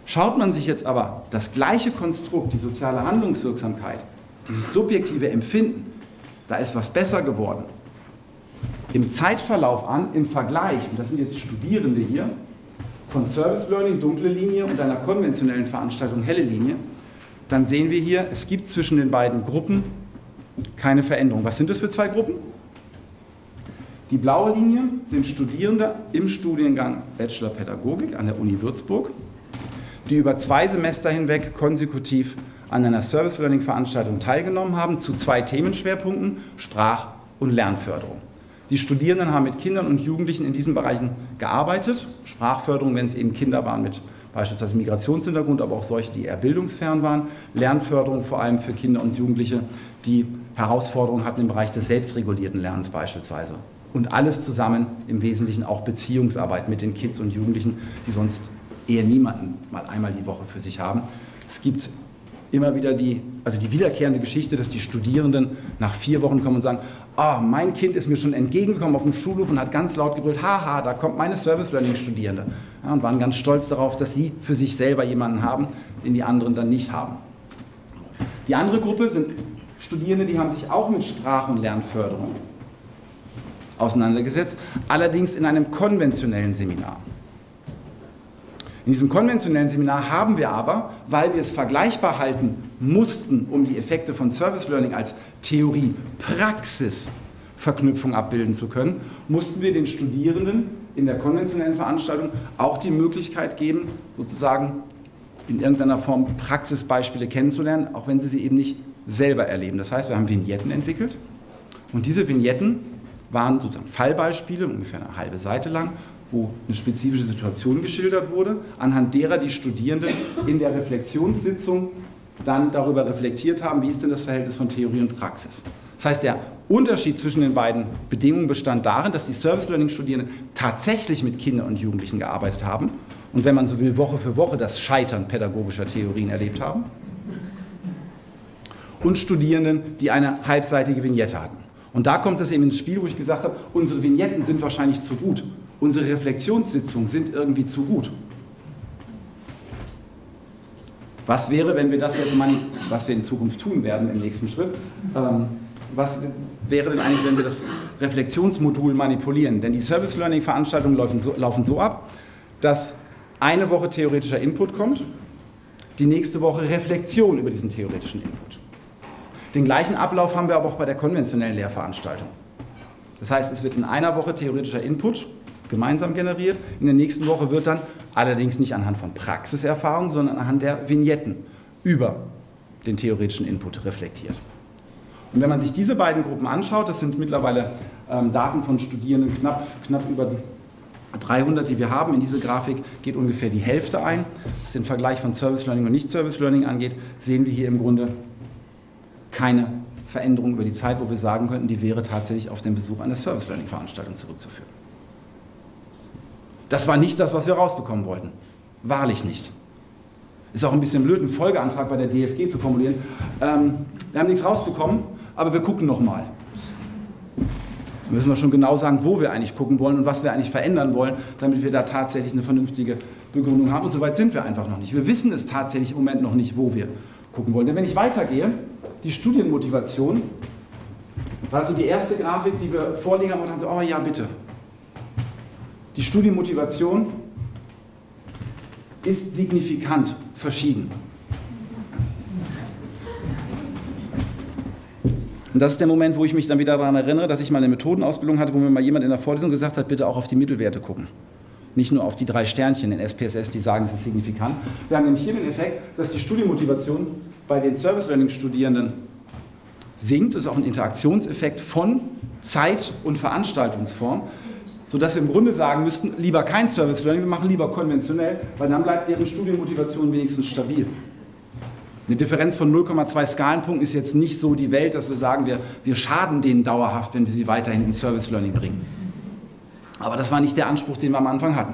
Schaut man sich jetzt aber das gleiche Konstrukt, die soziale Handlungswirksamkeit, dieses subjektive Empfinden, da ist was besser geworden, im Zeitverlauf an, im Vergleich, und das sind jetzt Studierende hier, von Service Learning, dunkle Linie, und einer konventionellen Veranstaltung, helle Linie, dann sehen wir hier, es gibt zwischen den beiden Gruppen keine Veränderung. Was sind das für zwei Gruppen? Die blaue Linie sind Studierende im Studiengang Bachelor Pädagogik an der Uni Würzburg, die über zwei Semester hinweg konsekutiv an einer Service Learning Veranstaltung teilgenommen haben, zu zwei Themenschwerpunkten, Sprach- und Lernförderung. Die Studierenden haben mit Kindern und Jugendlichen in diesen Bereichen gearbeitet, Sprachförderung, wenn es eben Kinder waren mit beispielsweise Migrationshintergrund, aber auch solche, die eher bildungsfern waren, Lernförderung vor allem für Kinder und Jugendliche, die Herausforderungen hatten im Bereich des selbstregulierten Lernens beispielsweise. Und alles zusammen im Wesentlichen auch Beziehungsarbeit mit den Kids und Jugendlichen, die sonst eher niemanden mal einmal die Woche für sich haben. Es gibt immer wieder die, also die wiederkehrende Geschichte, dass die Studierenden nach vier Wochen kommen und sagen, ah, mein Kind ist mir schon entgegengekommen auf dem Schulhof und hat ganz laut gebrüllt, haha, da kommt meine Service-Learning-Studierende. Ja, und waren ganz stolz darauf, dass sie für sich selber jemanden haben, den die anderen dann nicht haben. Die andere Gruppe sind Studierende, die haben sich auch mit Sprach- und Lernförderung auseinandergesetzt, allerdings in einem konventionellen Seminar. In diesem konventionellen Seminar haben wir aber, weil wir es vergleichbar halten mussten, um die Effekte von Service Learning als Theorie-Praxis-Verknüpfung abbilden zu können, mussten wir den Studierenden in der konventionellen Veranstaltung auch die Möglichkeit geben, sozusagen in irgendeiner Form Praxisbeispiele kennenzulernen, auch wenn sie sie eben nicht selber erleben. Das heißt, wir haben Vignetten entwickelt und diese Vignetten waren sozusagen Fallbeispiele, ungefähr eine halbe Seite lang, wo eine spezifische Situation geschildert wurde, anhand derer die Studierenden in der Reflexionssitzung dann darüber reflektiert haben, wie ist denn das Verhältnis von Theorie und Praxis. Das heißt, der Unterschied zwischen den beiden Bedingungen bestand darin, dass die Service-Learning-Studierenden tatsächlich mit Kindern und Jugendlichen gearbeitet haben und, wenn man so will, Woche für Woche das Scheitern pädagogischer Theorien erlebt haben, und Studierenden, die eine halbseitige Vignette hatten. Und da kommt es eben ins Spiel, wo ich gesagt habe, unsere Vignetten sind wahrscheinlich zu gut. Unsere Reflexionssitzungen sind irgendwie zu gut. Was wäre, wenn wir das jetzt mal, was wir in Zukunft tun werden im nächsten Schritt, ähm, was wäre denn eigentlich, wenn wir das Reflexionsmodul manipulieren? Denn die Service-Learning-Veranstaltungen laufen so, laufen so ab, dass eine Woche theoretischer Input kommt, die nächste Woche Reflexion über diesen theoretischen Input. Den gleichen Ablauf haben wir aber auch bei der konventionellen Lehrveranstaltung. Das heißt, es wird in einer Woche theoretischer Input gemeinsam generiert, in der nächsten Woche wird dann, allerdings nicht anhand von Praxiserfahrung, sondern anhand der Vignetten über den theoretischen Input reflektiert. Und wenn man sich diese beiden Gruppen anschaut, das sind mittlerweile ähm, Daten von Studierenden, knapp, knapp über dreihundert, die wir haben. In diese Grafik geht ungefähr die Hälfte ein. Was den Vergleich von Service Learning und Nicht-Service Learning angeht, sehen wir hier im Grunde keine Veränderung über die Zeit, wo wir sagen könnten, die wäre tatsächlich auf den Besuch einer Service-Learning-Veranstaltung zurückzuführen. Das war nicht das, was wir rausbekommen wollten. Wahrlich nicht. Ist auch ein bisschen blöd, einen Folgeantrag bei der D F G zu formulieren. Ähm, wir haben nichts rausbekommen, aber wir gucken nochmal. Da müssen wir schon genau sagen, wo wir eigentlich gucken wollen und was wir eigentlich verändern wollen, damit wir da tatsächlich eine vernünftige Begründung haben. Und so weit sind wir einfach noch nicht. Wir wissen es tatsächlich im Moment noch nicht, wo wir gucken wollen. Denn wenn ich weitergehe, die Studienmotivation war so die erste Grafik, die wir vorliegen haben und haben so, oh ja, bitte. Die Studienmotivation ist signifikant verschieden. Und das ist der Moment, wo ich mich dann wieder daran erinnere, dass ich mal eine Methodenausbildung hatte, wo mir mal jemand in der Vorlesung gesagt hat, bitte auch auf die Mittelwerte gucken. Nicht nur auf die drei Sternchen in S P S S, die sagen, es ist signifikant. Wir haben nämlich hier den Effekt, dass die Studienmotivation bei den Service-Learning-Studierenden sinkt. Das ist auch ein Interaktionseffekt von Zeit- und Veranstaltungsform, sodass wir im Grunde sagen müssten, lieber kein Service-Learning, wir machen lieber konventionell, weil dann bleibt deren Studienmotivation wenigstens stabil. Eine Differenz von null Komma zwei Skalenpunkten ist jetzt nicht so die Welt, dass wir sagen, wir, wir schaden denen dauerhaft, wenn wir sie weiterhin ins Service-Learning bringen. Aber das war nicht der Anspruch, den wir am Anfang hatten.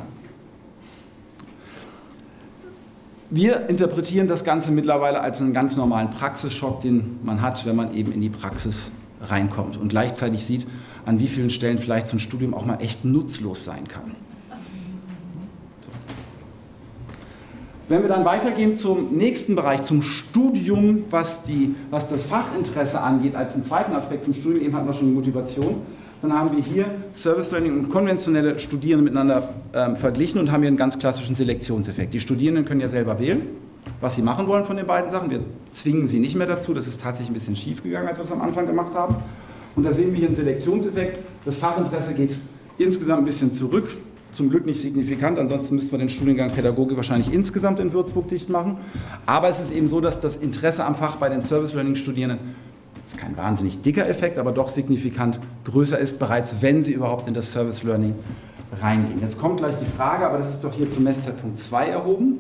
Wir interpretieren das Ganze mittlerweile als einen ganz normalen Praxisschock, den man hat, wenn man eben in die Praxis reinkommt und gleichzeitig sieht, an wie vielen Stellen vielleicht so ein Studium auch mal echt nutzlos sein kann. So. Wenn wir dann weitergehen zum nächsten Bereich, zum Studium, was, die, was das Fachinteresse angeht, als einen zweiten Aspekt zum Studium, eben hatten wir schon die Motivation, dann haben wir hier Service Learning und konventionelle Studierende miteinander ähm, verglichen und haben hier einen ganz klassischen Selektionseffekt. Die Studierenden können ja selber wählen, was sie machen wollen von den beiden Sachen. Wir zwingen sie nicht mehr dazu, das ist tatsächlich ein bisschen schief gegangen, als wir das am Anfang gemacht haben. Und da sehen wir hier einen Selektionseffekt. Das Fachinteresse geht insgesamt ein bisschen zurück. Zum Glück nicht signifikant, ansonsten müssten wir den Studiengang Pädagogik wahrscheinlich insgesamt in Würzburg dicht machen. Aber es ist eben so, dass das Interesse am Fach bei den Service-Learning-Studierenden, das ist kein wahnsinnig dicker Effekt, aber doch signifikant größer ist, bereits wenn sie überhaupt in das Service-Learning reingehen. Jetzt kommt gleich die Frage, aber das ist doch hier zum Messzeitpunkt zwei erhoben,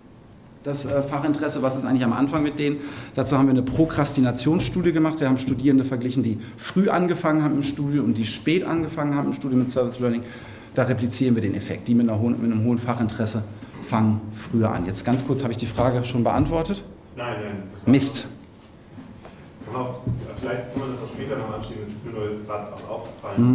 das äh, Fachinteresse, was ist eigentlich am Anfang mit denen? Dazu haben wir eine Prokrastinationsstudie gemacht. Wir haben Studierende verglichen, die früh angefangen haben im Studium und die spät angefangen haben im Studium mit Service-Learning. Da replizieren wir den Effekt. Die mit, einer hohen, mit einem hohen Fachinteresse fangen früher an. Jetzt ganz kurz, habe ich die Frage schon beantwortet? Nein, nein. Mist. Kann man auch, vielleicht kann man das auch später noch anschieben, das ist mir nur jetzt gerade auch aufgefallen. Mhm.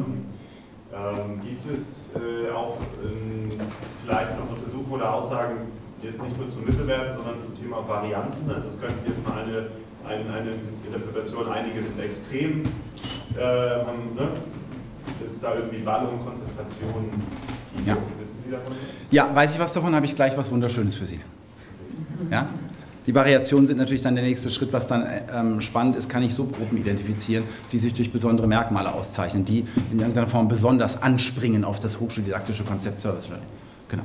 Ähm, gibt es äh, auch ähm, vielleicht noch Untersuchungen oder Aussagen, jetzt nicht nur zum Mittelwert, sondern zum Thema Varianzen? Also es könnte jetzt mal eine, eine, eine Interpretation, einige sind extrem, äh, haben, ne? Ist da irgendwie Ballung, Konzentration? Ja. Wissen Sie davon? Ja, weiß ich was davon, habe ich gleich was Wunderschönes für Sie. Ja? Die Variationen sind natürlich dann der nächste Schritt. Was dann ähm, spannend ist, kann ich Subgruppen identifizieren, die sich durch besondere Merkmale auszeichnen, die in irgendeiner Form besonders anspringen auf das hochschuldidaktische Konzept Service Learning. Genau.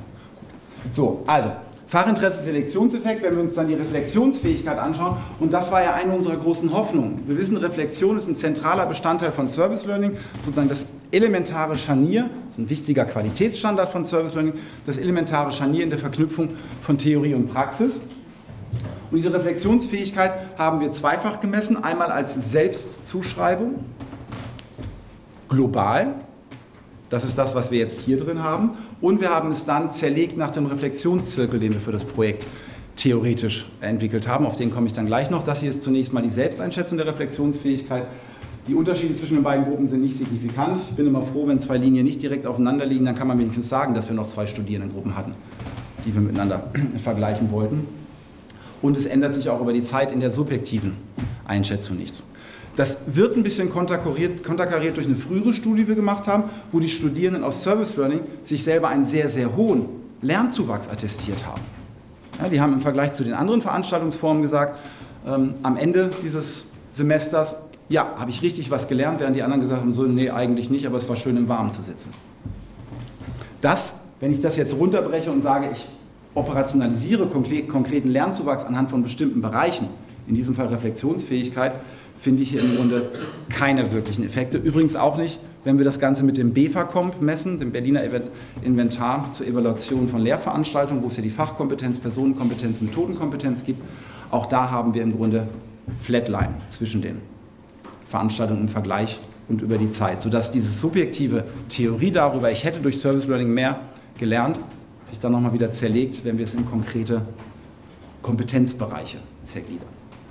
So, also Fachinteresse, Selektionseffekt, wenn wir uns dann die Reflexionsfähigkeit anschauen, und das war ja eine unserer großen Hoffnungen. Wir wissen, Reflexion ist ein zentraler Bestandteil von Service Learning, sozusagen das elementare Scharnier, das ist ein wichtiger Qualitätsstandard von Service Learning, das elementare Scharnier in der Verknüpfung von Theorie und Praxis. Und diese Reflexionsfähigkeit haben wir zweifach gemessen, einmal als Selbstzuschreibung, global. Das ist das, was wir jetzt hier drin haben. Und wir haben es dann zerlegt nach dem Reflexionszirkel, den wir für das Projekt theoretisch entwickelt haben. Auf den komme ich dann gleich noch. Das hier ist zunächst mal die Selbsteinschätzung der Reflexionsfähigkeit. Die Unterschiede zwischen den beiden Gruppen sind nicht signifikant. Ich bin immer froh, wenn zwei Linien nicht direkt aufeinander liegen. Dann kann man wenigstens sagen, dass wir noch zwei Studierendengruppen hatten, die wir miteinander vergleichen wollten. Und es ändert sich auch über die Zeit in der subjektiven Einschätzung nichts. Das wird ein bisschen konterkariert, konterkariert durch eine frühere Studie, die wir gemacht haben, wo die Studierenden aus Service Learning sich selber einen sehr, sehr hohen Lernzuwachs attestiert haben. Ja, die haben im Vergleich zu den anderen Veranstaltungsformen gesagt, ähm, am Ende dieses Semesters, ja, habe ich richtig was gelernt, während die anderen gesagt haben, so, nee, eigentlich nicht, aber es war schön im Warmen zu sitzen. Das, wenn ich das jetzt runterbreche und sage, ich operationalisiere konkreten Lernzuwachs anhand von bestimmten Bereichen, in diesem Fall Reflexionsfähigkeit, finde ich hier im Grunde keine wirklichen Effekte. Übrigens auch nicht, wenn wir das Ganze mit dem BEFA-Comp messen, dem Berliner Inventar zur Evaluation von Lehrveranstaltungen, wo es ja die Fachkompetenz, Personenkompetenz, Methodenkompetenz gibt. Auch da haben wir im Grunde Flatline zwischen den Veranstaltungen im Vergleich und über die Zeit, sodass diese subjektive Theorie darüber, ich hätte durch Service Learning mehr gelernt, sich dann nochmal wieder zerlegt, wenn wir es in konkrete Kompetenzbereiche zergliedern.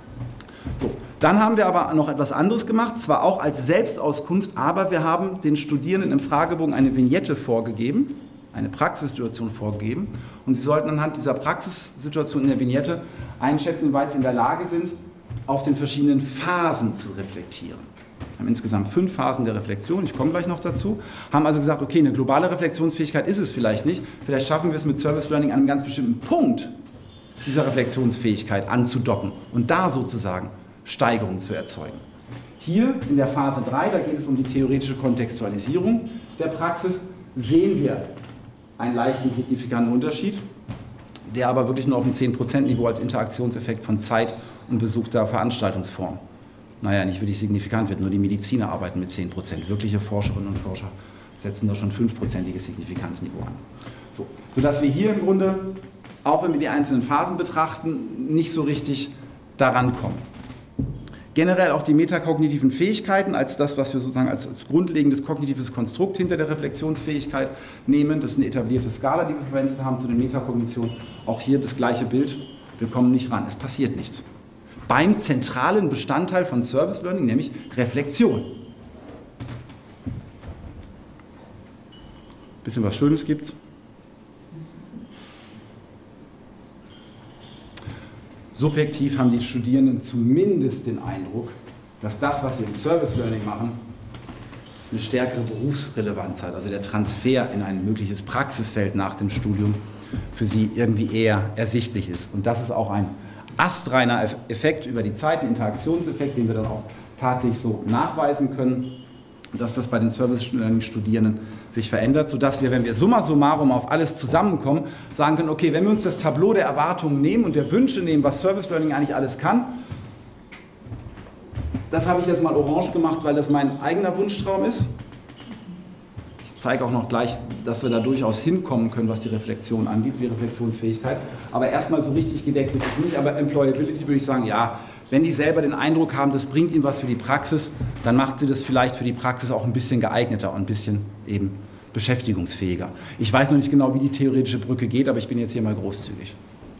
So, dann haben wir aber noch etwas anderes gemacht, zwar auch als Selbstauskunft, aber wir haben den Studierenden im Fragebogen eine Vignette vorgegeben, eine Praxissituation vorgegeben, und sie sollten anhand dieser Praxissituation in der Vignette einschätzen, wie weit sie in der Lage sind, auf den verschiedenen Phasen zu reflektieren. Wir haben insgesamt fünf Phasen der Reflexion, ich komme gleich noch dazu, haben also gesagt, okay, eine globale Reflexionsfähigkeit ist es vielleicht nicht, vielleicht schaffen wir es mit Service Learning an einem ganz bestimmten Punkt dieser Reflexionsfähigkeit anzudocken und da sozusagen Steigerungen zu erzeugen. Hier in der Phase drei, da geht es um die theoretische Kontextualisierung der Praxis, sehen wir einen leichten signifikanten Unterschied, der aber wirklich nur auf dem zehn Prozent Niveau als Interaktionseffekt von Zeit und besuchter Veranstaltungsform, naja, nicht wirklich signifikant wird, nur die Mediziner arbeiten mit zehn Prozent. Wirkliche Forscherinnen und Forscher setzen da schon fünf prozentiges Signifikanzniveau an. So, sodass wir hier im Grunde, auch wenn wir die einzelnen Phasen betrachten, nicht so richtig daran kommen. Generell auch die metakognitiven Fähigkeiten als das, was wir sozusagen als, als grundlegendes kognitives Konstrukt hinter der Reflexionsfähigkeit nehmen. Das ist eine etablierte Skala, die wir verwendet haben zu den Metakognitionen. Auch hier das gleiche Bild. Wir kommen nicht ran. Es passiert nichts. Beim zentralen Bestandteil von Service Learning, nämlich Reflexion. Bisschen was Schönes gibt's. subjektiv haben die Studierenden zumindest den Eindruck, dass das, was sie in Service Learning machen, eine stärkere Berufsrelevanz hat, also der Transfer in ein mögliches Praxisfeld nach dem Studium für sie irgendwie eher ersichtlich ist. Und das ist auch ein astreiner Effekt über die Zeit, ein Interaktionseffekt, den wir dann auch tatsächlich so nachweisen können, dass das bei den Service-Studierenden sich verändert, sodass wir, wenn wir summa summarum auf alles zusammenkommen, sagen können, okay, wenn wir uns das Tableau der Erwartungen nehmen und der Wünsche nehmen, was Service Learning eigentlich alles kann, das habe ich jetzt mal orange gemacht, weil das mein eigener Wunschtraum ist. Ich zeige auch noch gleich, dass wir da durchaus hinkommen können, was die Reflexion angeht, die Reflexionsfähigkeit. Aber erstmal so richtig gedeckt ist es nicht. Aber Employability würde ich sagen, ja, wenn die selber den Eindruck haben, das bringt ihnen was für die Praxis, dann macht sie das vielleicht für die Praxis auch ein bisschen geeigneter und ein bisschen eben beschäftigungsfähiger. Ich weiß noch nicht genau, wie die theoretische Brücke geht, aber ich bin jetzt hier mal großzügig.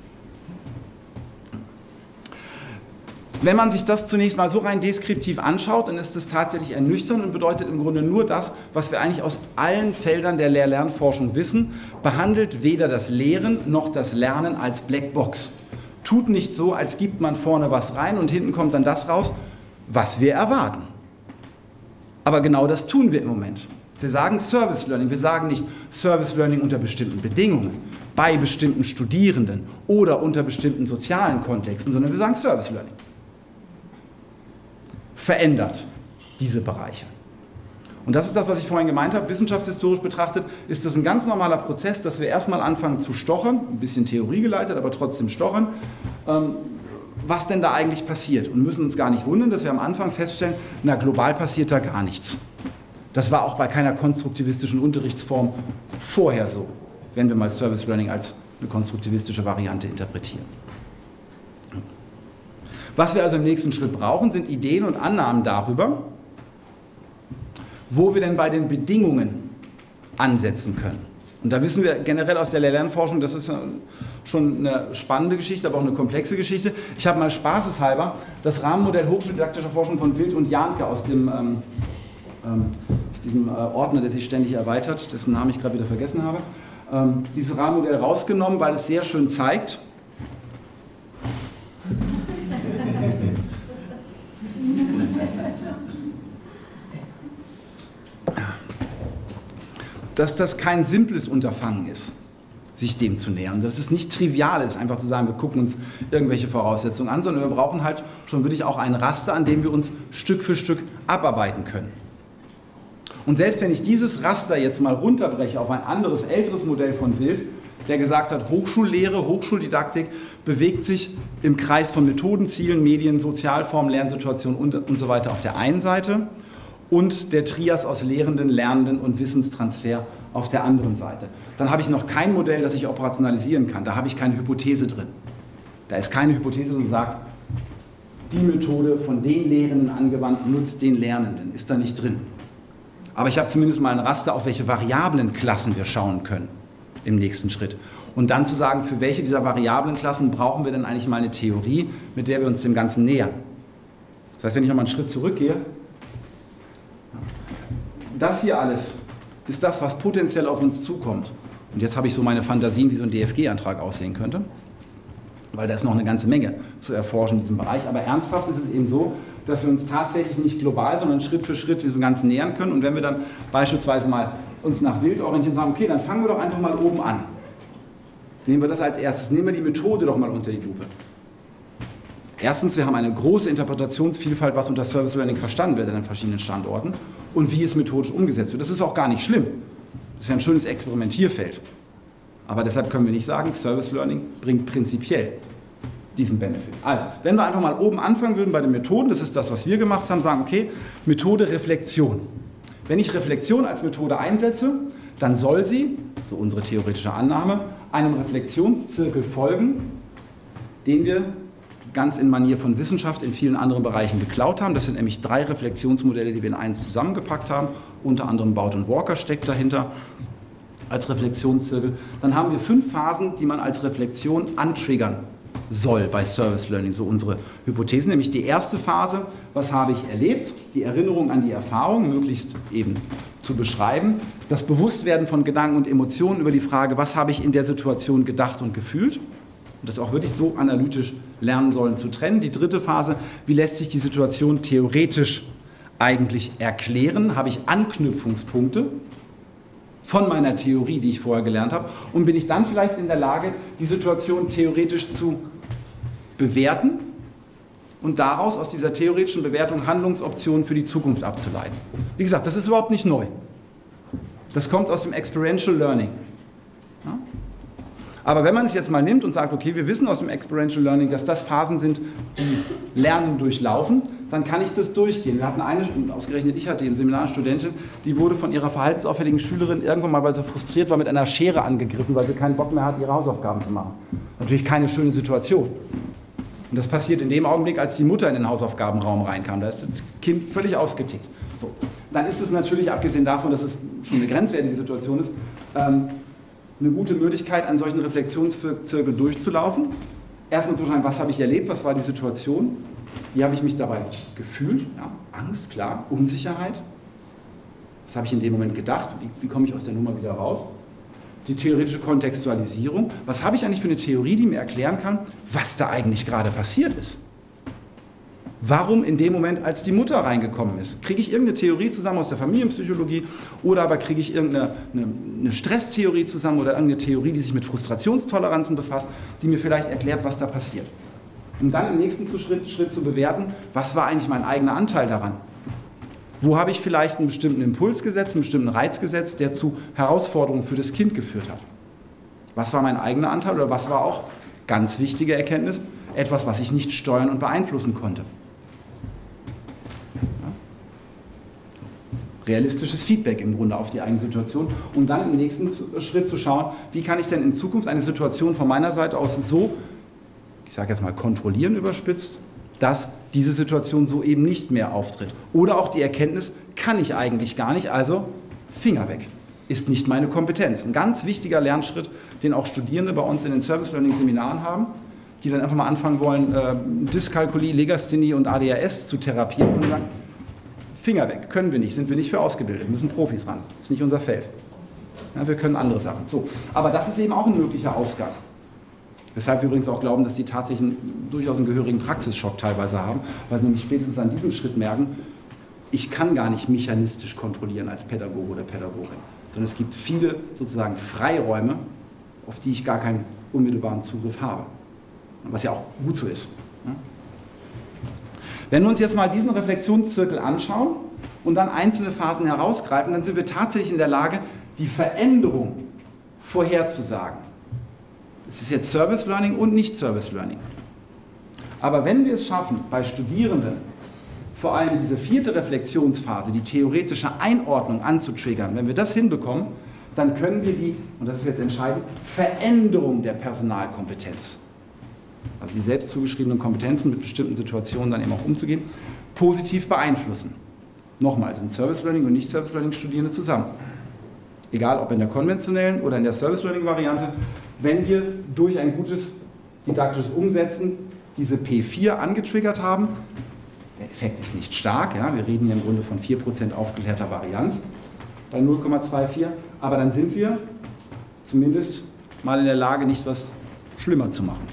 Wenn man sich das zunächst mal so rein deskriptiv anschaut, dann ist es tatsächlich ernüchternd und bedeutet im Grunde nur das, was wir eigentlich aus allen Feldern der Lehr-Lernforschung wissen, behandelt weder das Lehren noch das Lernen als Blackbox. Tut nicht so, als gibt man vorne was rein und hinten kommt dann das raus, was wir erwarten. Aber genau das tun wir im Moment. Wir sagen Service Learning, wir sagen nicht Service Learning unter bestimmten Bedingungen, bei bestimmten Studierenden oder unter bestimmten sozialen Kontexten, sondern wir sagen Service Learning. Verändert diese Bereiche. Und das ist das, was ich vorhin gemeint habe. Wissenschaftshistorisch betrachtet ist das ein ganz normaler Prozess, dass wir erstmal anfangen zu stochern, ein bisschen theoriegeleitet, aber trotzdem stochern, ähm, was denn da eigentlich passiert. Und müssen uns gar nicht wundern, dass wir am Anfang feststellen, na, global passiert da gar nichts. Das war auch bei keiner konstruktivistischen Unterrichtsform vorher so, wenn wir mal Service Learning als eine konstruktivistische Variante interpretieren. Was wir also im nächsten Schritt brauchen, sind Ideen und Annahmen darüber, wo wir denn bei den Bedingungen ansetzen können. Und da wissen wir generell aus der Lehr-Lernforschung, das ist schon eine spannende Geschichte, aber auch eine komplexe Geschichte. Ich habe mal spaßeshalber das Rahmenmodell hochschuldidaktischer Forschung von Wild und Jahnke aus, dem, ähm, ähm, aus diesem äh, Ordner, der sich ständig erweitert, dessen Namen ich gerade wieder vergessen habe, ähm, dieses Rahmenmodell rausgenommen, weil es sehr schön zeigt, dass das kein simples Unterfangen ist, sich dem zu nähern. Dass es nicht trivial ist, einfach zu sagen, wir gucken uns irgendwelche Voraussetzungen an, sondern wir brauchen halt schon wirklich auch ein Raster, an dem wir uns Stück für Stück abarbeiten können. Und selbst wenn ich dieses Raster jetzt mal runterbreche auf ein anderes, älteres Modell von Wild, der gesagt hat, Hochschullehre, Hochschuldidaktik bewegt sich im Kreis von Methoden, Zielen, Medien, Sozialformen, Lernsituationen und, und so weiter auf der einen Seite und der Trias aus Lehrenden, Lernenden und Wissenstransfer auf der anderen Seite. Dann habe ich noch kein Modell, das ich operationalisieren kann. Da habe ich keine Hypothese drin. Da ist keine Hypothese, die sagt, die Methode von den Lehrenden angewandt nutzt den Lernenden. Ist da nicht drin. Aber ich habe zumindest mal ein Raster, auf welche Variablenklassen wir schauen können im nächsten Schritt. Und dann zu sagen, für welche dieser Variablenklassen brauchen wir denn eigentlich mal eine Theorie, mit der wir uns dem Ganzen nähern. Das heißt, wenn ich nochmal einen Schritt zurückgehe, das hier alles ist das, was potenziell auf uns zukommt. Und jetzt habe ich so meine Fantasien, wie so ein D F G-Antrag aussehen könnte, weil da ist noch eine ganze Menge zu erforschen in diesem Bereich. Aber ernsthaft ist es eben so, dass wir uns tatsächlich nicht global, sondern Schritt für Schritt diesem Ganzen nähern können. Und wenn wir dann beispielsweise mal uns nach Wild orientieren und sagen, okay, dann fangen wir doch einfach mal oben an. Nehmen wir das als erstes. Nehmen wir die Methode doch mal unter die Lupe. Erstens, wir haben eine große Interpretationsvielfalt, was unter Service Learning verstanden wird an verschiedenen Standorten und wie es methodisch umgesetzt wird. Das ist auch gar nicht schlimm. Das ist ja ein schönes Experimentierfeld. Aber deshalb können wir nicht sagen, Service Learning bringt prinzipiell diesen Benefit. Also, wenn wir einfach mal oben anfangen würden bei den Methoden, das ist das, was wir gemacht haben, sagen, okay, Methode Reflexion. Wenn ich Reflexion als Methode einsetze, dann soll sie, so unsere theoretische Annahme, einem Reflexionszirkel folgen, den wir ganz in Manier von Wissenschaft in vielen anderen Bereichen geklaut haben. Das sind nämlich drei Reflexionsmodelle, die wir in eins zusammengepackt haben. Unter anderem Bout und Walker steckt dahinter als Reflexionszirkel. Dann haben wir fünf Phasen, die man als Reflexion antriggern soll bei Service Learning, so unsere Hypothesen. Nämlich die erste Phase, was habe ich erlebt? Die Erinnerung an die Erfahrung, möglichst eben zu beschreiben. Das Bewusstwerden von Gedanken und Emotionen über die Frage, was habe ich in der Situation gedacht und gefühlt? und das auch wirklich so analytisch lernen sollen zu trennen. Die dritte Phase, wie lässt sich die Situation theoretisch eigentlich erklären? Habe ich Anknüpfungspunkte von meiner Theorie, die ich vorher gelernt habe, und bin ich dann vielleicht in der Lage, die Situation theoretisch zu bewerten und daraus aus dieser theoretischen Bewertung Handlungsoptionen für die Zukunft abzuleiten. Wie gesagt, das ist überhaupt nicht neu. Das kommt aus dem Experiential Learning. Ja? Aber wenn man es jetzt mal nimmt und sagt, okay, wir wissen aus dem Experiential Learning, dass das Phasen sind, die Lernen durchlaufen, dann kann ich das durchgehen. Wir hatten eine, ausgerechnet ich hatte im Seminar eine Studentin, die wurde von ihrer verhaltensauffälligen Schülerin irgendwann mal, weil sie frustriert war, mit einer Schere angegriffen, weil sie keinen Bock mehr hat, ihre Hausaufgaben zu machen. Natürlich keine schöne Situation. Und das passiert in dem Augenblick, als die Mutter in den Hausaufgabenraum reinkam. Da ist das Kind völlig ausgetickt. So. Dann ist es natürlich, abgesehen davon, dass es schon eine grenzwertige Situation ist, ähm, eine gute Möglichkeit, an solchen Reflexionszirkeln durchzulaufen. Erstmal zu schauen, was habe ich erlebt, was war die Situation, wie habe ich mich dabei gefühlt, ja, Angst, klar, Unsicherheit, was habe ich in dem Moment gedacht, wie, wie komme ich aus der Nummer wieder raus, die theoretische Kontextualisierung, was habe ich eigentlich für eine Theorie, die mir erklären kann, was da eigentlich gerade passiert ist. Warum in dem Moment, als die Mutter reingekommen ist? Kriege ich irgendeine Theorie zusammen aus der Familienpsychologie oder aber kriege ich irgendeine eine, eine Stresstheorie zusammen oder irgendeine Theorie, die sich mit Frustrationstoleranzen befasst, die mir vielleicht erklärt, was da passiert. Um dann im nächsten Schritt, Schritt zu bewerten, was war eigentlich mein eigener Anteil daran? Wo habe ich vielleicht einen bestimmten Impuls gesetzt, einen bestimmten Reiz gesetzt, der zu Herausforderungen für das Kind geführt hat? Was war mein eigener Anteil oder was war auch, ganz wichtige Erkenntnis, etwas, was ich nicht steuern und beeinflussen konnte? Realistisches Feedback im Grunde auf die eigene Situation und dann im nächsten Schritt zu schauen, wie kann ich denn in Zukunft eine Situation von meiner Seite aus so, ich sage jetzt mal kontrollieren überspitzt, dass diese Situation so eben nicht mehr auftritt. Oder auch die Erkenntnis, kann ich eigentlich gar nicht, also Finger weg, ist nicht meine Kompetenz. Ein ganz wichtiger Lernschritt, den auch Studierende bei uns in den Service Learning Seminaren haben, die dann einfach mal anfangen wollen, Dyskalkulie, Legasthenie und A D H S zu therapieren und sagen, Finger weg, können wir nicht, sind wir nicht für ausgebildet, müssen Profis ran, ist nicht unser Feld. Ja, wir können andere Sachen. So. Aber das ist eben auch ein möglicher Ausgang. Weshalb wir übrigens auch glauben, dass die tatsächlich einen, durchaus einen gehörigen Praxisschock teilweise haben, weil sie nämlich spätestens an diesem Schritt merken, ich kann gar nicht mechanistisch kontrollieren als Pädagoge oder Pädagogin, sondern es gibt viele sozusagen Freiräume, auf die ich gar keinen unmittelbaren Zugriff habe. Was ja auch gut so ist. Ja? Wenn wir uns jetzt mal diesen Reflexionszirkel anschauen und dann einzelne Phasen herausgreifen, dann sind wir tatsächlich in der Lage, die Veränderung vorherzusagen. Es ist jetzt Service Learning und nicht Service Learning. Aber wenn wir es schaffen, bei Studierenden vor allem diese vierte Reflexionsphase, die theoretische Einordnung anzutriggern, wenn wir das hinbekommen, dann können wir die, und das ist jetzt entscheidend, Veränderung der Personalkompetenz, also die selbst zugeschriebenen Kompetenzen mit bestimmten Situationen dann eben auch umzugehen, positiv beeinflussen. Nochmal, sind Service Learning und nicht Service Learning Studierende zusammen. Egal ob in der konventionellen oder in der Service Learning Variante, wenn wir durch ein gutes didaktisches Umsetzen diese P vier angetriggert haben, der Effekt ist nicht stark, ja, wir reden hier im Grunde von vier Prozent aufgeklärter Varianz bei null Komma vierundzwanzig, aber dann sind wir zumindest mal in der Lage, nicht was schlimmer zu machen.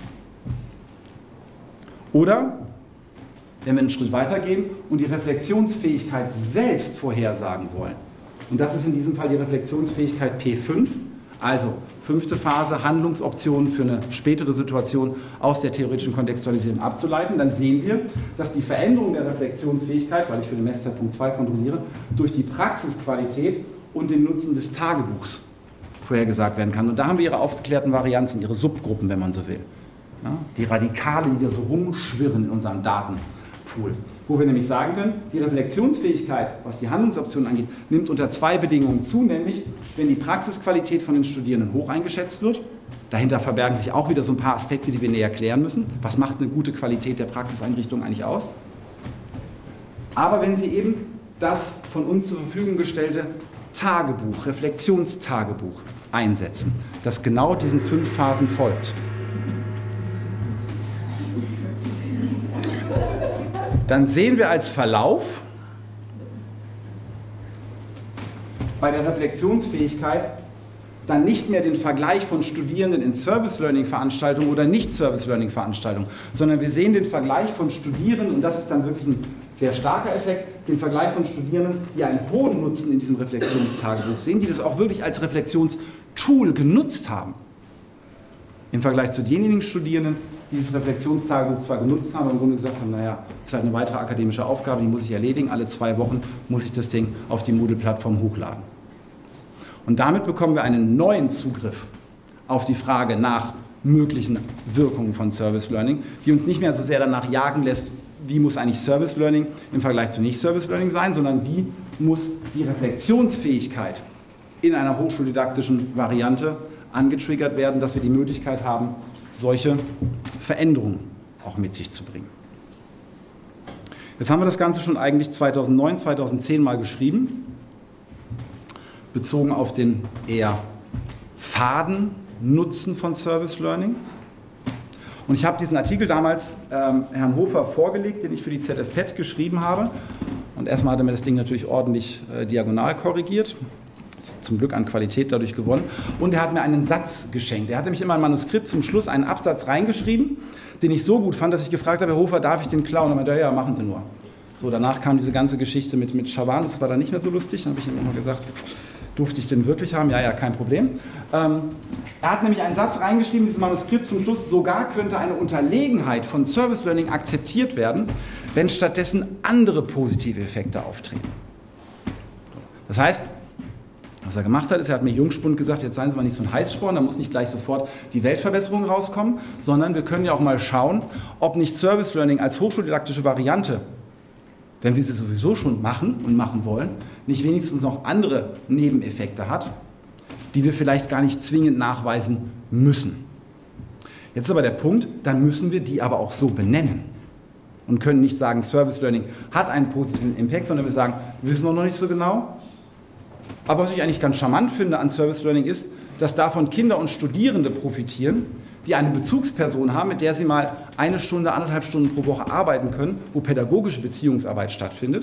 Oder, wenn wir einen Schritt weitergehen und die Reflexionsfähigkeit selbst vorhersagen wollen, und das ist in diesem Fall die Reflexionsfähigkeit P fünf, also fünfte Phase, Handlungsoptionen für eine spätere Situation aus der theoretischen Kontextualisierung abzuleiten, dann sehen wir, dass die Veränderung der Reflexionsfähigkeit, weil ich für den Messzeitpunkt zwei kontrolliere, durch die Praxisqualität und den Nutzen des Tagebuchs vorhergesagt werden kann. Und da haben wir ihre aufgeklärten Varianzen, ihre Subgruppen, wenn man so will. Ja, die Radikale, die da so rumschwirren in unserem Datenpool. Wo wir nämlich sagen können, die Reflexionsfähigkeit, was die Handlungsoptionen angeht, nimmt unter zwei Bedingungen zu, nämlich wenn die Praxisqualität von den Studierenden hoch eingeschätzt wird. Dahinter verbergen sich auch wieder so ein paar Aspekte, die wir näher klären müssen. Was macht eine gute Qualität der Praxiseinrichtung eigentlich aus? Aber wenn Sie eben das von uns zur Verfügung gestellte Tagebuch, Reflexionstagebuch einsetzen, das genau diesen fünf Phasen folgt, dann sehen wir als Verlauf bei der Reflexionsfähigkeit dann nicht mehr den Vergleich von Studierenden in Service-Learning-Veranstaltungen oder Nicht-Service-Learning-Veranstaltungen, sondern wir sehen den Vergleich von Studierenden, und das ist dann wirklich ein sehr starker Effekt, den Vergleich von Studierenden, die einen hohen Nutzen in diesem Reflexionstagebuch sehen, die das auch wirklich als Reflexionstool genutzt haben. Im Vergleich zu denjenigen Studierenden, die dieses Reflexionstagebuch zwar genutzt haben, aber im Grunde gesagt haben, naja, das ist halt eine weitere akademische Aufgabe, die muss ich erledigen, alle zwei Wochen muss ich das Ding auf die Moodle-Plattform hochladen. Und damit bekommen wir einen neuen Zugriff auf die Frage nach möglichen Wirkungen von Service Learning, die uns nicht mehr so sehr danach jagen lässt, wie muss eigentlich Service Learning im Vergleich zu Nicht-Service Learning sein, sondern wie muss die Reflexionsfähigkeit in einer hochschuldidaktischen Variante angetriggert werden, dass wir die Möglichkeit haben, solche Veränderungen auch mit sich zu bringen. Jetzt haben wir das Ganze schon eigentlich zweitausendneun, zweitausendzehn mal geschrieben, bezogen auf den eher faden Nutzen von Service Learning. Und ich habe diesen Artikel damals ähm, Herrn Hofer vorgelegt, den ich für die Z F P E T geschrieben habe. Und erstmal hat er mir das Ding natürlich ordentlich äh, diagonal korrigiert. Zum Glück an Qualität dadurch gewonnen. Und er hat mir einen Satz geschenkt. Er hat nämlich immer ein Manuskript zum Schluss einen Absatz reingeschrieben, den ich so gut fand, dass ich gefragt habe, Herr Hofer, darf ich den klauen? Und er meinte, ja, machen Sie nur. So, danach kam diese ganze Geschichte mit, mit Schawan, das war dann nicht mehr so lustig. Dann habe ich ihm immer gesagt, durfte ich den wirklich haben? Ja, ja, kein Problem. Ähm, er hat nämlich einen Satz reingeschrieben, dieses Manuskript zum Schluss, sogar könnte eine Unterlegenheit von Service Learning akzeptiert werden, wenn stattdessen andere positive Effekte auftreten. Das heißt, was er gemacht hat, ist, er hat mir Jungspund gesagt, jetzt seien Sie mal nicht so ein Heißsporn, da muss nicht gleich sofort die Weltverbesserung rauskommen, sondern wir können ja auch mal schauen, ob nicht Service Learning als hochschuldidaktische Variante, wenn wir sie sowieso schon machen und machen wollen, nicht wenigstens noch andere Nebeneffekte hat, die wir vielleicht gar nicht zwingend nachweisen müssen. Jetzt ist aber der Punkt, dann müssen wir die aber auch so benennen und können nicht sagen, Service Learning hat einen positiven Impact, sondern wir sagen, wir wissen noch nicht so genau. Aber was ich eigentlich ganz charmant finde an Service Learning ist, dass davon Kinder und Studierende profitieren, die eine Bezugsperson haben, mit der sie mal eine Stunde, anderthalb Stunden pro Woche arbeiten können, wo pädagogische Beziehungsarbeit stattfindet,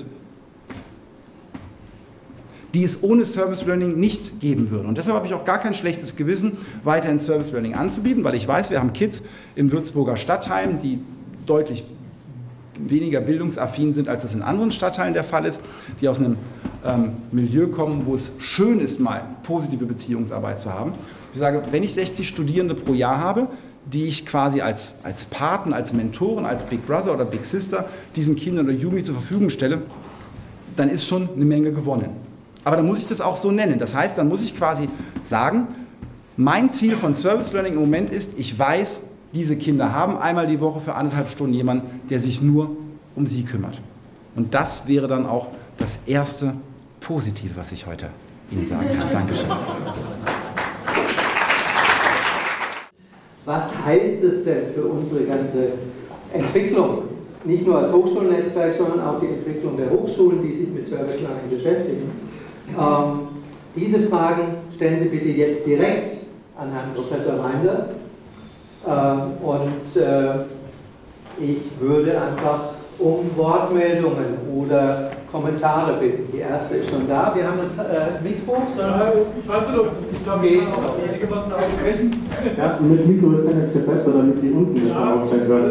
die es ohne Service Learning nicht geben würde. Und deshalb habe ich auch gar kein schlechtes Gewissen, weiterhin Service Learning anzubieten, weil ich weiß, wir haben Kids in Würzburger Stadtteilen, die deutlich weniger bildungsaffin sind, als das in anderen Stadtteilen der Fall ist, die aus einem ähm, Milieu kommen, wo es schön ist, mal positive Beziehungsarbeit zu haben. Ich sage, wenn ich sechzig Studierende pro Jahr habe, die ich quasi als, als Paten, als Mentoren, als Big Brother oder Big Sister diesen Kindern oder Jugendlichen zur Verfügung stelle, dann ist schon eine Menge gewonnen. Aber dann muss ich das auch so nennen. Das heißt, dann muss ich quasi sagen, mein Ziel von Service Learning im Moment ist, ich weiß, diese Kinder haben einmal die Woche für anderthalb Stunden jemanden, der sich nur um sie kümmert. Und das wäre dann auch das erste Positive, was ich heute Ihnen sagen kann. Dankeschön. Was heißt es denn für unsere ganze Entwicklung? Nicht nur als Hochschulnetzwerk, sondern auch die Entwicklung der Hochschulen, die sich mit Service Learning beschäftigen. Ähm, diese Fragen stellen Sie bitte jetzt direkt an Herrn Professor Reinders. Äh, und äh, ich würde einfach um Wortmeldungen oder Kommentare bitten. Die erste ist schon da. Wir haben jetzt äh, Mikro. Ja, ich weiß nicht, ob ich glaube, ich kann auch einigermaßen aussprechen. Ja, mit Mikro ist dann jetzt besser, damit die unten nicht ja, aufgezeigt werden.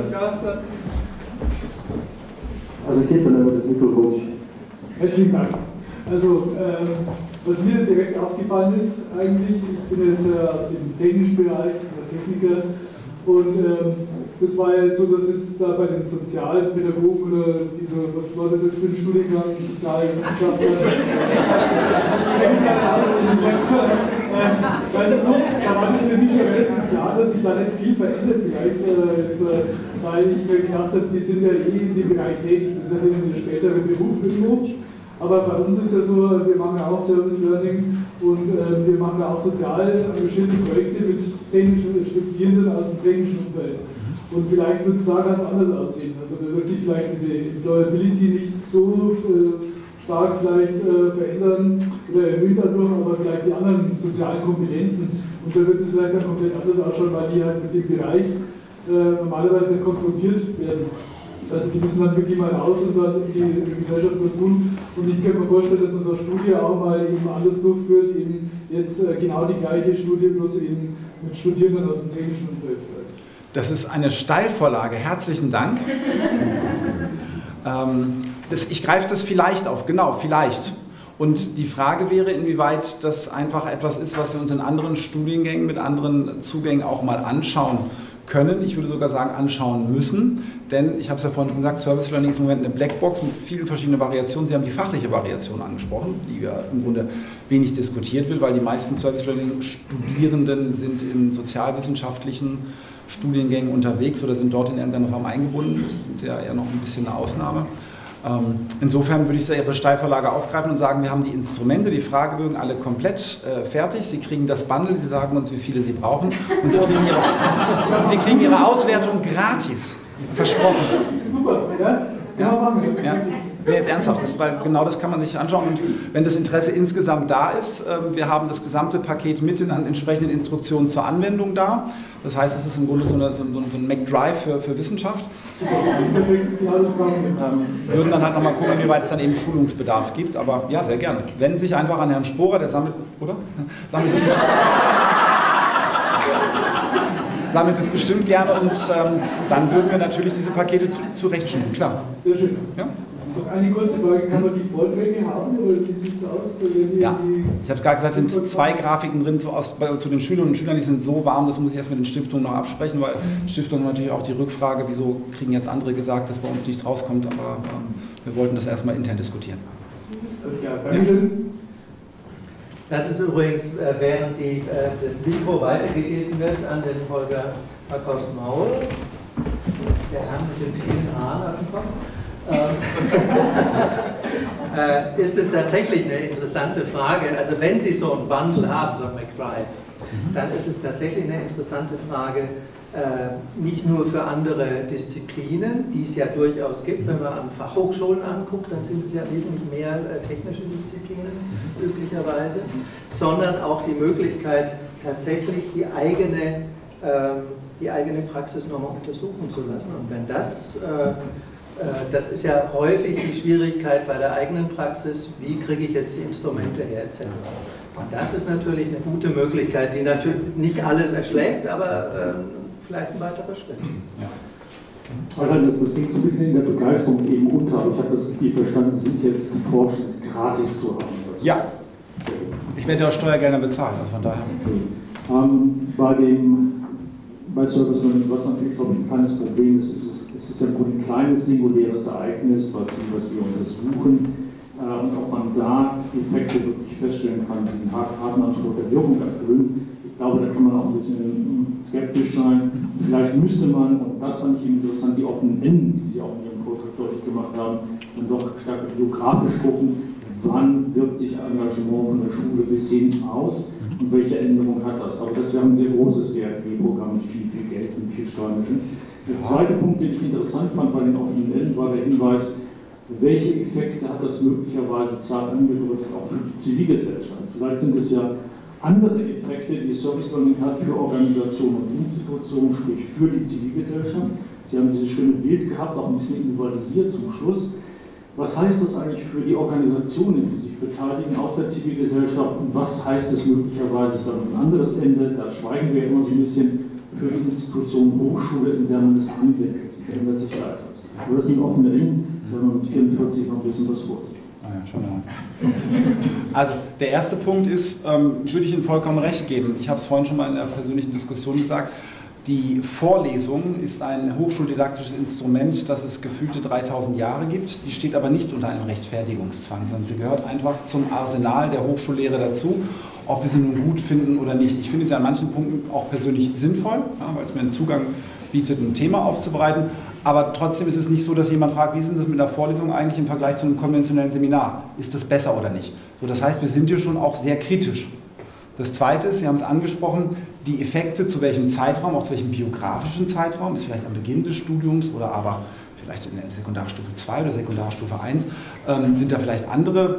Also ich gebe dann immer das Mikro kurz. Herzlichen Dank. Also, ähm, was mir direkt aufgefallen ist, eigentlich, ich bin jetzt äh, aus dem technischen Bereich, der Techniker, und ähm, das war ja so, dass jetzt da bei den Sozialpädagogen oder diese, was war das jetzt für ein Studiengang, Sozialwissenschaftler, also so, da war das für mich schon relativ klar, dass sich da nicht viel verändert vielleicht, äh, jetzt, äh, weil ich mir gedacht habe, die sind ja eh in dem Bereich tätig, das ist ja ein späterer Beruf irgendwo. Aber bei uns ist ja so, wir machen ja auch Service Learning und äh, wir machen ja auch sozial engagierte Projekte mit technischen Studierenden aus dem technischen Umfeld. Und vielleicht wird es da ganz anders aussehen. Also da wird sich vielleicht diese Employability nicht so äh, stark vielleicht äh, verändern oder erhöhen dadurch, aber vielleicht die anderen sozialen Kompetenzen. Und da wird es vielleicht dann komplett anders ausschauen, weil die halt mit dem Bereich äh, normalerweise konfrontiert werden. Also die müssen dann wirklich mal raus und dann in die, in die Gesellschaft was tun. Und ich könnte mir vorstellen, dass man so eine Studie auch mal eben anders durchführt, eben jetzt äh, genau die gleiche Studie, bloß eben mit Studierenden aus dem technischen Umfeld. Das ist eine Steilvorlage. Herzlichen Dank. ähm, das, ich greife das vielleicht auf, genau, vielleicht. Und die Frage wäre, inwieweit das einfach etwas ist, was wir uns in anderen Studiengängen mit anderen Zugängen auch mal anschauen können. Ich würde sogar sagen, anschauen müssen. Denn, ich habe es ja vorhin schon gesagt, Service Learning ist im Moment eine Blackbox mit vielen verschiedenen Variationen. Sie haben die fachliche Variation angesprochen, die ja im Grunde wenig diskutiert wird, weil die meisten Service Learning Studierenden sind in sozialwissenschaftlichen Studiengängen unterwegs oder sind dort in irgendeiner Form eingebunden. Das sind ja eher noch ein bisschen eine Ausnahme. Insofern würde ich Ihre Steilvorlage aufgreifen und sagen, wir haben die Instrumente, die Fragebögen alle komplett äh, fertig. Sie kriegen das Bundle, Sie sagen uns, wie viele Sie brauchen und Sie kriegen Ihre, und Sie kriegen Ihre Auswertung gratis. Versprochen. Super, ja? Ja, ja. Ja, jetzt ernsthaft, das, weil genau das kann man sich anschauen und wenn das Interesse insgesamt da ist, äh, wir haben das gesamte Paket mit in an entsprechenden Instruktionen zur Anwendung da. Das heißt, es ist im Grunde so, eine, so, so ein McDrive für, für Wissenschaft. Ähm, würden dann halt nochmal gucken, wie weit es dann eben Schulungsbedarf gibt, aber ja, sehr gerne. Wenden Sie sich einfach an Herrn Sporer, der sammelt, oder? Sammelt das bestimmt, sammelt das bestimmt gerne und ähm, dann würden wir natürlich diese Pakete zu, zurechtschulen, klar. Sehr schön. Ja? Noch eine kurze Frage, kann man die Vorträge haben oder wie sieht es aus? Die, ja, ich habe es gerade gesagt, es sind zwei Grafiken drin zu, aus, bei, zu den Schülerinnen und Schülern, die sind so warm, das muss ich erst mit den Stiftungen noch absprechen, weil Stiftungen haben natürlich auch die Rückfrage, wieso kriegen jetzt andere gesagt, dass bei uns nichts rauskommt, aber ähm, wir wollten das erstmal intern diskutieren. Alles klar, Dankeschön. Das ist übrigens, äh, während die, äh, das Mikro weitergegeben wird an den Holger Akos-Maul, der Herr mit den vielen Haaren auf dem Kopf. äh, ist es tatsächlich eine interessante Frage. Also wenn Sie so ein Bundle haben, so ein McDrive, dann ist es tatsächlich eine interessante Frage, äh, nicht nur für andere Disziplinen, die es ja durchaus gibt. Wenn man an Fachhochschulen anguckt, dann sind es ja wesentlich mehr äh, technische Disziplinen üblicherweise, sondern auch die Möglichkeit, tatsächlich die eigene, äh, die eigene Praxis nochmal untersuchen zu lassen. Und wenn das äh, Das ist ja häufig die Schwierigkeit bei der eigenen Praxis, wie kriege ich jetzt die Instrumente her et cetera. Und das ist natürlich eine gute Möglichkeit, die natürlich nicht alles erschlägt, aber äh, vielleicht ein weiterer Schritt. Ja. Das, das ging so ein bisschen in der Begeisterung eben unter, aber ich habe das richtig verstanden, Sie sind jetzt forschend gratis zu haben. Also ja, ich werde ja auch Steuergelder bezahlen, also von daher. Okay. Ähm, bei dem Bei Service Learning, was natürlich, glaube ich, ein kleines Problem ist, ist es, es ist ja im Grunde ein kleines singuläres Ereignis, was, was wir untersuchen. Äh, und ob man da Effekte wirklich feststellen kann, die den harten Anspruch der Wirkung erfüllen. Ich glaube, da kann man auch ein bisschen skeptisch sein. Vielleicht müsste man, und das fand ich eben interessant, die offenen Enden, die Sie auch in Ihrem Vortrag deutlich gemacht haben, dann doch stärker biografisch gucken, wann wirkt sich Engagement von der Schule bis hin aus und welche Änderung hat das. Aber das wäre ein sehr großes D F G-Programm mit viel, viel Geld und viel Steuermitteln. Der zweite Punkt, den ich interessant fand bei den offenen Enden, war der Hinweis, welche Effekte hat das möglicherweise zart angedrückt auch für die Zivilgesellschaft. Vielleicht sind es ja andere Effekte, die Service Learning hat für Organisationen und Institutionen, sprich für die Zivilgesellschaft. Sie haben dieses schöne Bild gehabt, auch ein bisschen individualisiert zum Schluss. Was heißt das eigentlich für die Organisationen, die sich beteiligen aus der Zivilgesellschaft und was heißt es möglicherweise dann ein anderes Ende? Da schweigen wir immer so ein bisschen für die Institution Hochschule, in der man es anwendet. Das ändert sich weiter. Aber das sind offene Enden, da haben wir mit vierundvierzig noch ein bisschen was vor. Ah ja, schauen wir mal. Also der erste Punkt ist, ähm, würde ich Ihnen vollkommen recht geben. Ich habe es vorhin schon mal in der persönlichen Diskussion gesagt. Die Vorlesung ist ein hochschuldidaktisches Instrument, das es gefühlte dreitausend Jahre gibt. Die steht aber nicht unter einem Rechtfertigungszwang, sondern sie gehört einfach zum Arsenal der Hochschullehre dazu, ob wir sie nun gut finden oder nicht. Ich finde sie an manchen Punkten auch persönlich sinnvoll, ja, weil es mir einen Zugang bietet, ein Thema aufzubereiten. Aber trotzdem ist es nicht so, dass jemand fragt, wie ist denn das mit einer Vorlesung eigentlich im Vergleich zu einem konventionellen Seminar? Ist das besser oder nicht? So, das heißt, wir sind hier schon auch sehr kritisch. Das Zweite ist, Sie haben es angesprochen, die Effekte zu welchem Zeitraum, auch zu welchem biografischen Zeitraum, ist vielleicht am Beginn des Studiums oder aber vielleicht in der Sekundarstufe zwei oder Sekundarstufe eins, ähm, sind da vielleicht andere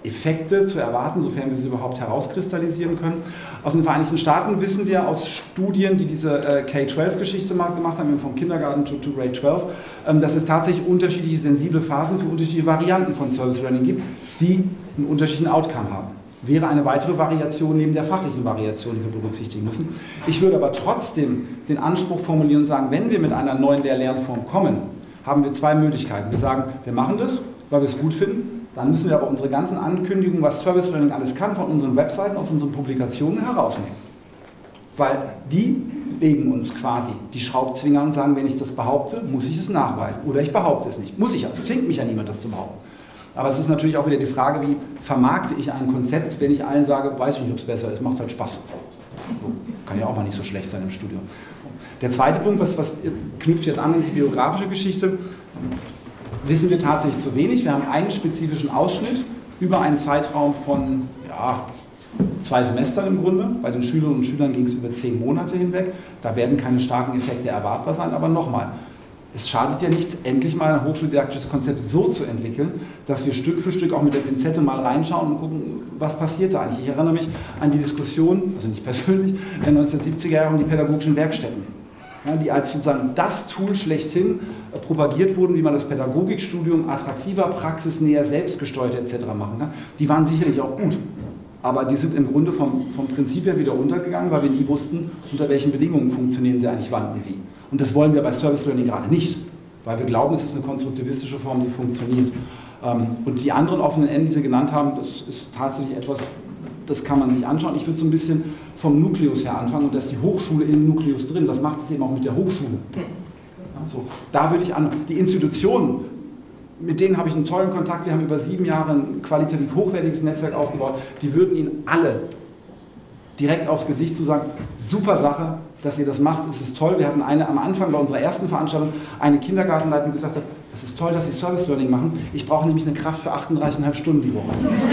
Effekte zu erwarten, sofern wir sie überhaupt herauskristallisieren können. Aus den Vereinigten Staaten wissen wir aus Studien, die diese äh, K zwölf Geschichte mal gemacht haben, vom Kindergarten to, to Grade zwölf, ähm, dass es tatsächlich unterschiedliche sensible Phasen für unterschiedliche Varianten von Service Learning gibt, die einen unterschiedlichen Outcome haben. Wäre eine weitere Variation neben der fachlichen Variation, die wir berücksichtigen müssen. Ich würde aber trotzdem den Anspruch formulieren und sagen, wenn wir mit einer neuen Lehr-Lernform kommen, haben wir zwei Möglichkeiten. Wir sagen, wir machen das, weil wir es gut finden. Dann müssen wir aber unsere ganzen Ankündigungen, was Service Learning alles kann, von unseren Webseiten, aus unseren Publikationen herausnehmen. Weil die legen uns quasi die Schraubzwinger und sagen, wenn ich das behaupte, muss ich es nachweisen. Oder ich behaupte es nicht. Muss ich ja. Es zwingt mich ja niemand, das zu behaupten. Aber es ist natürlich auch wieder die Frage, wie vermarkte ich ein Konzept, wenn ich allen sage, weiß ich nicht, ob es besser ist, macht halt Spaß. Kann ja auch mal nicht so schlecht sein im Studium. Der zweite Punkt, was, was knüpft jetzt an in die biografische Geschichte, wissen wir tatsächlich zu wenig. Wir haben einen spezifischen Ausschnitt über einen Zeitraum von ja, zwei Semestern im Grunde. Bei den Schülerinnen und Schülern ging es über zehn Monate hinweg. Da werden keine starken Effekte erwartbar sein, aber nochmal, es schadet ja nichts, endlich mal ein hochschuldidaktisches Konzept so zu entwickeln, dass wir Stück für Stück auch mit der Pinzette mal reinschauen und gucken, was passiert da eigentlich. Ich erinnere mich an die Diskussion, also nicht persönlich, in den neunzehnhundertsiebziger Jahren um die pädagogischen Werkstätten. Ja, die als sozusagen das Tool schlechthin äh, propagiert wurden, wie man das Pädagogikstudium attraktiver, praxisnäher, selbstgesteuert et cetera machen kann. Die waren sicherlich auch gut, aber die sind im Grunde vom, vom Prinzip her wieder untergegangen, weil wir nie wussten, unter welchen Bedingungen funktionieren sie eigentlich wann und wie. Und das wollen wir bei Service Learning gerade nicht, weil wir glauben, es ist eine konstruktivistische Form, die funktioniert. Ähm, und die anderen offenen Enden, die Sie genannt haben, das ist tatsächlich etwas, das kann man sich anschauen. Ich würde so ein bisschen vom Nukleus her anfangen und da ist die Hochschule im Nukleus drin. Das macht es eben auch mit der Hochschule. Ja, so. Da würde ich an die Institutionen, mit denen habe ich einen tollen Kontakt. Wir haben über sieben Jahre ein qualitativ hochwertiges Netzwerk aufgebaut. Die würden Ihnen alle direkt aufs Gesicht zu sagen, super Sache, dass ihr das macht, es ist toll. Wir hatten eine am Anfang bei unserer ersten Veranstaltung eine Kindergartenleitung, die gesagt hat, das ist toll, dass Sie Service Learning machen. Ich brauche nämlich eine Kraft für achtunddreißig Komma fünf Stunden die Woche.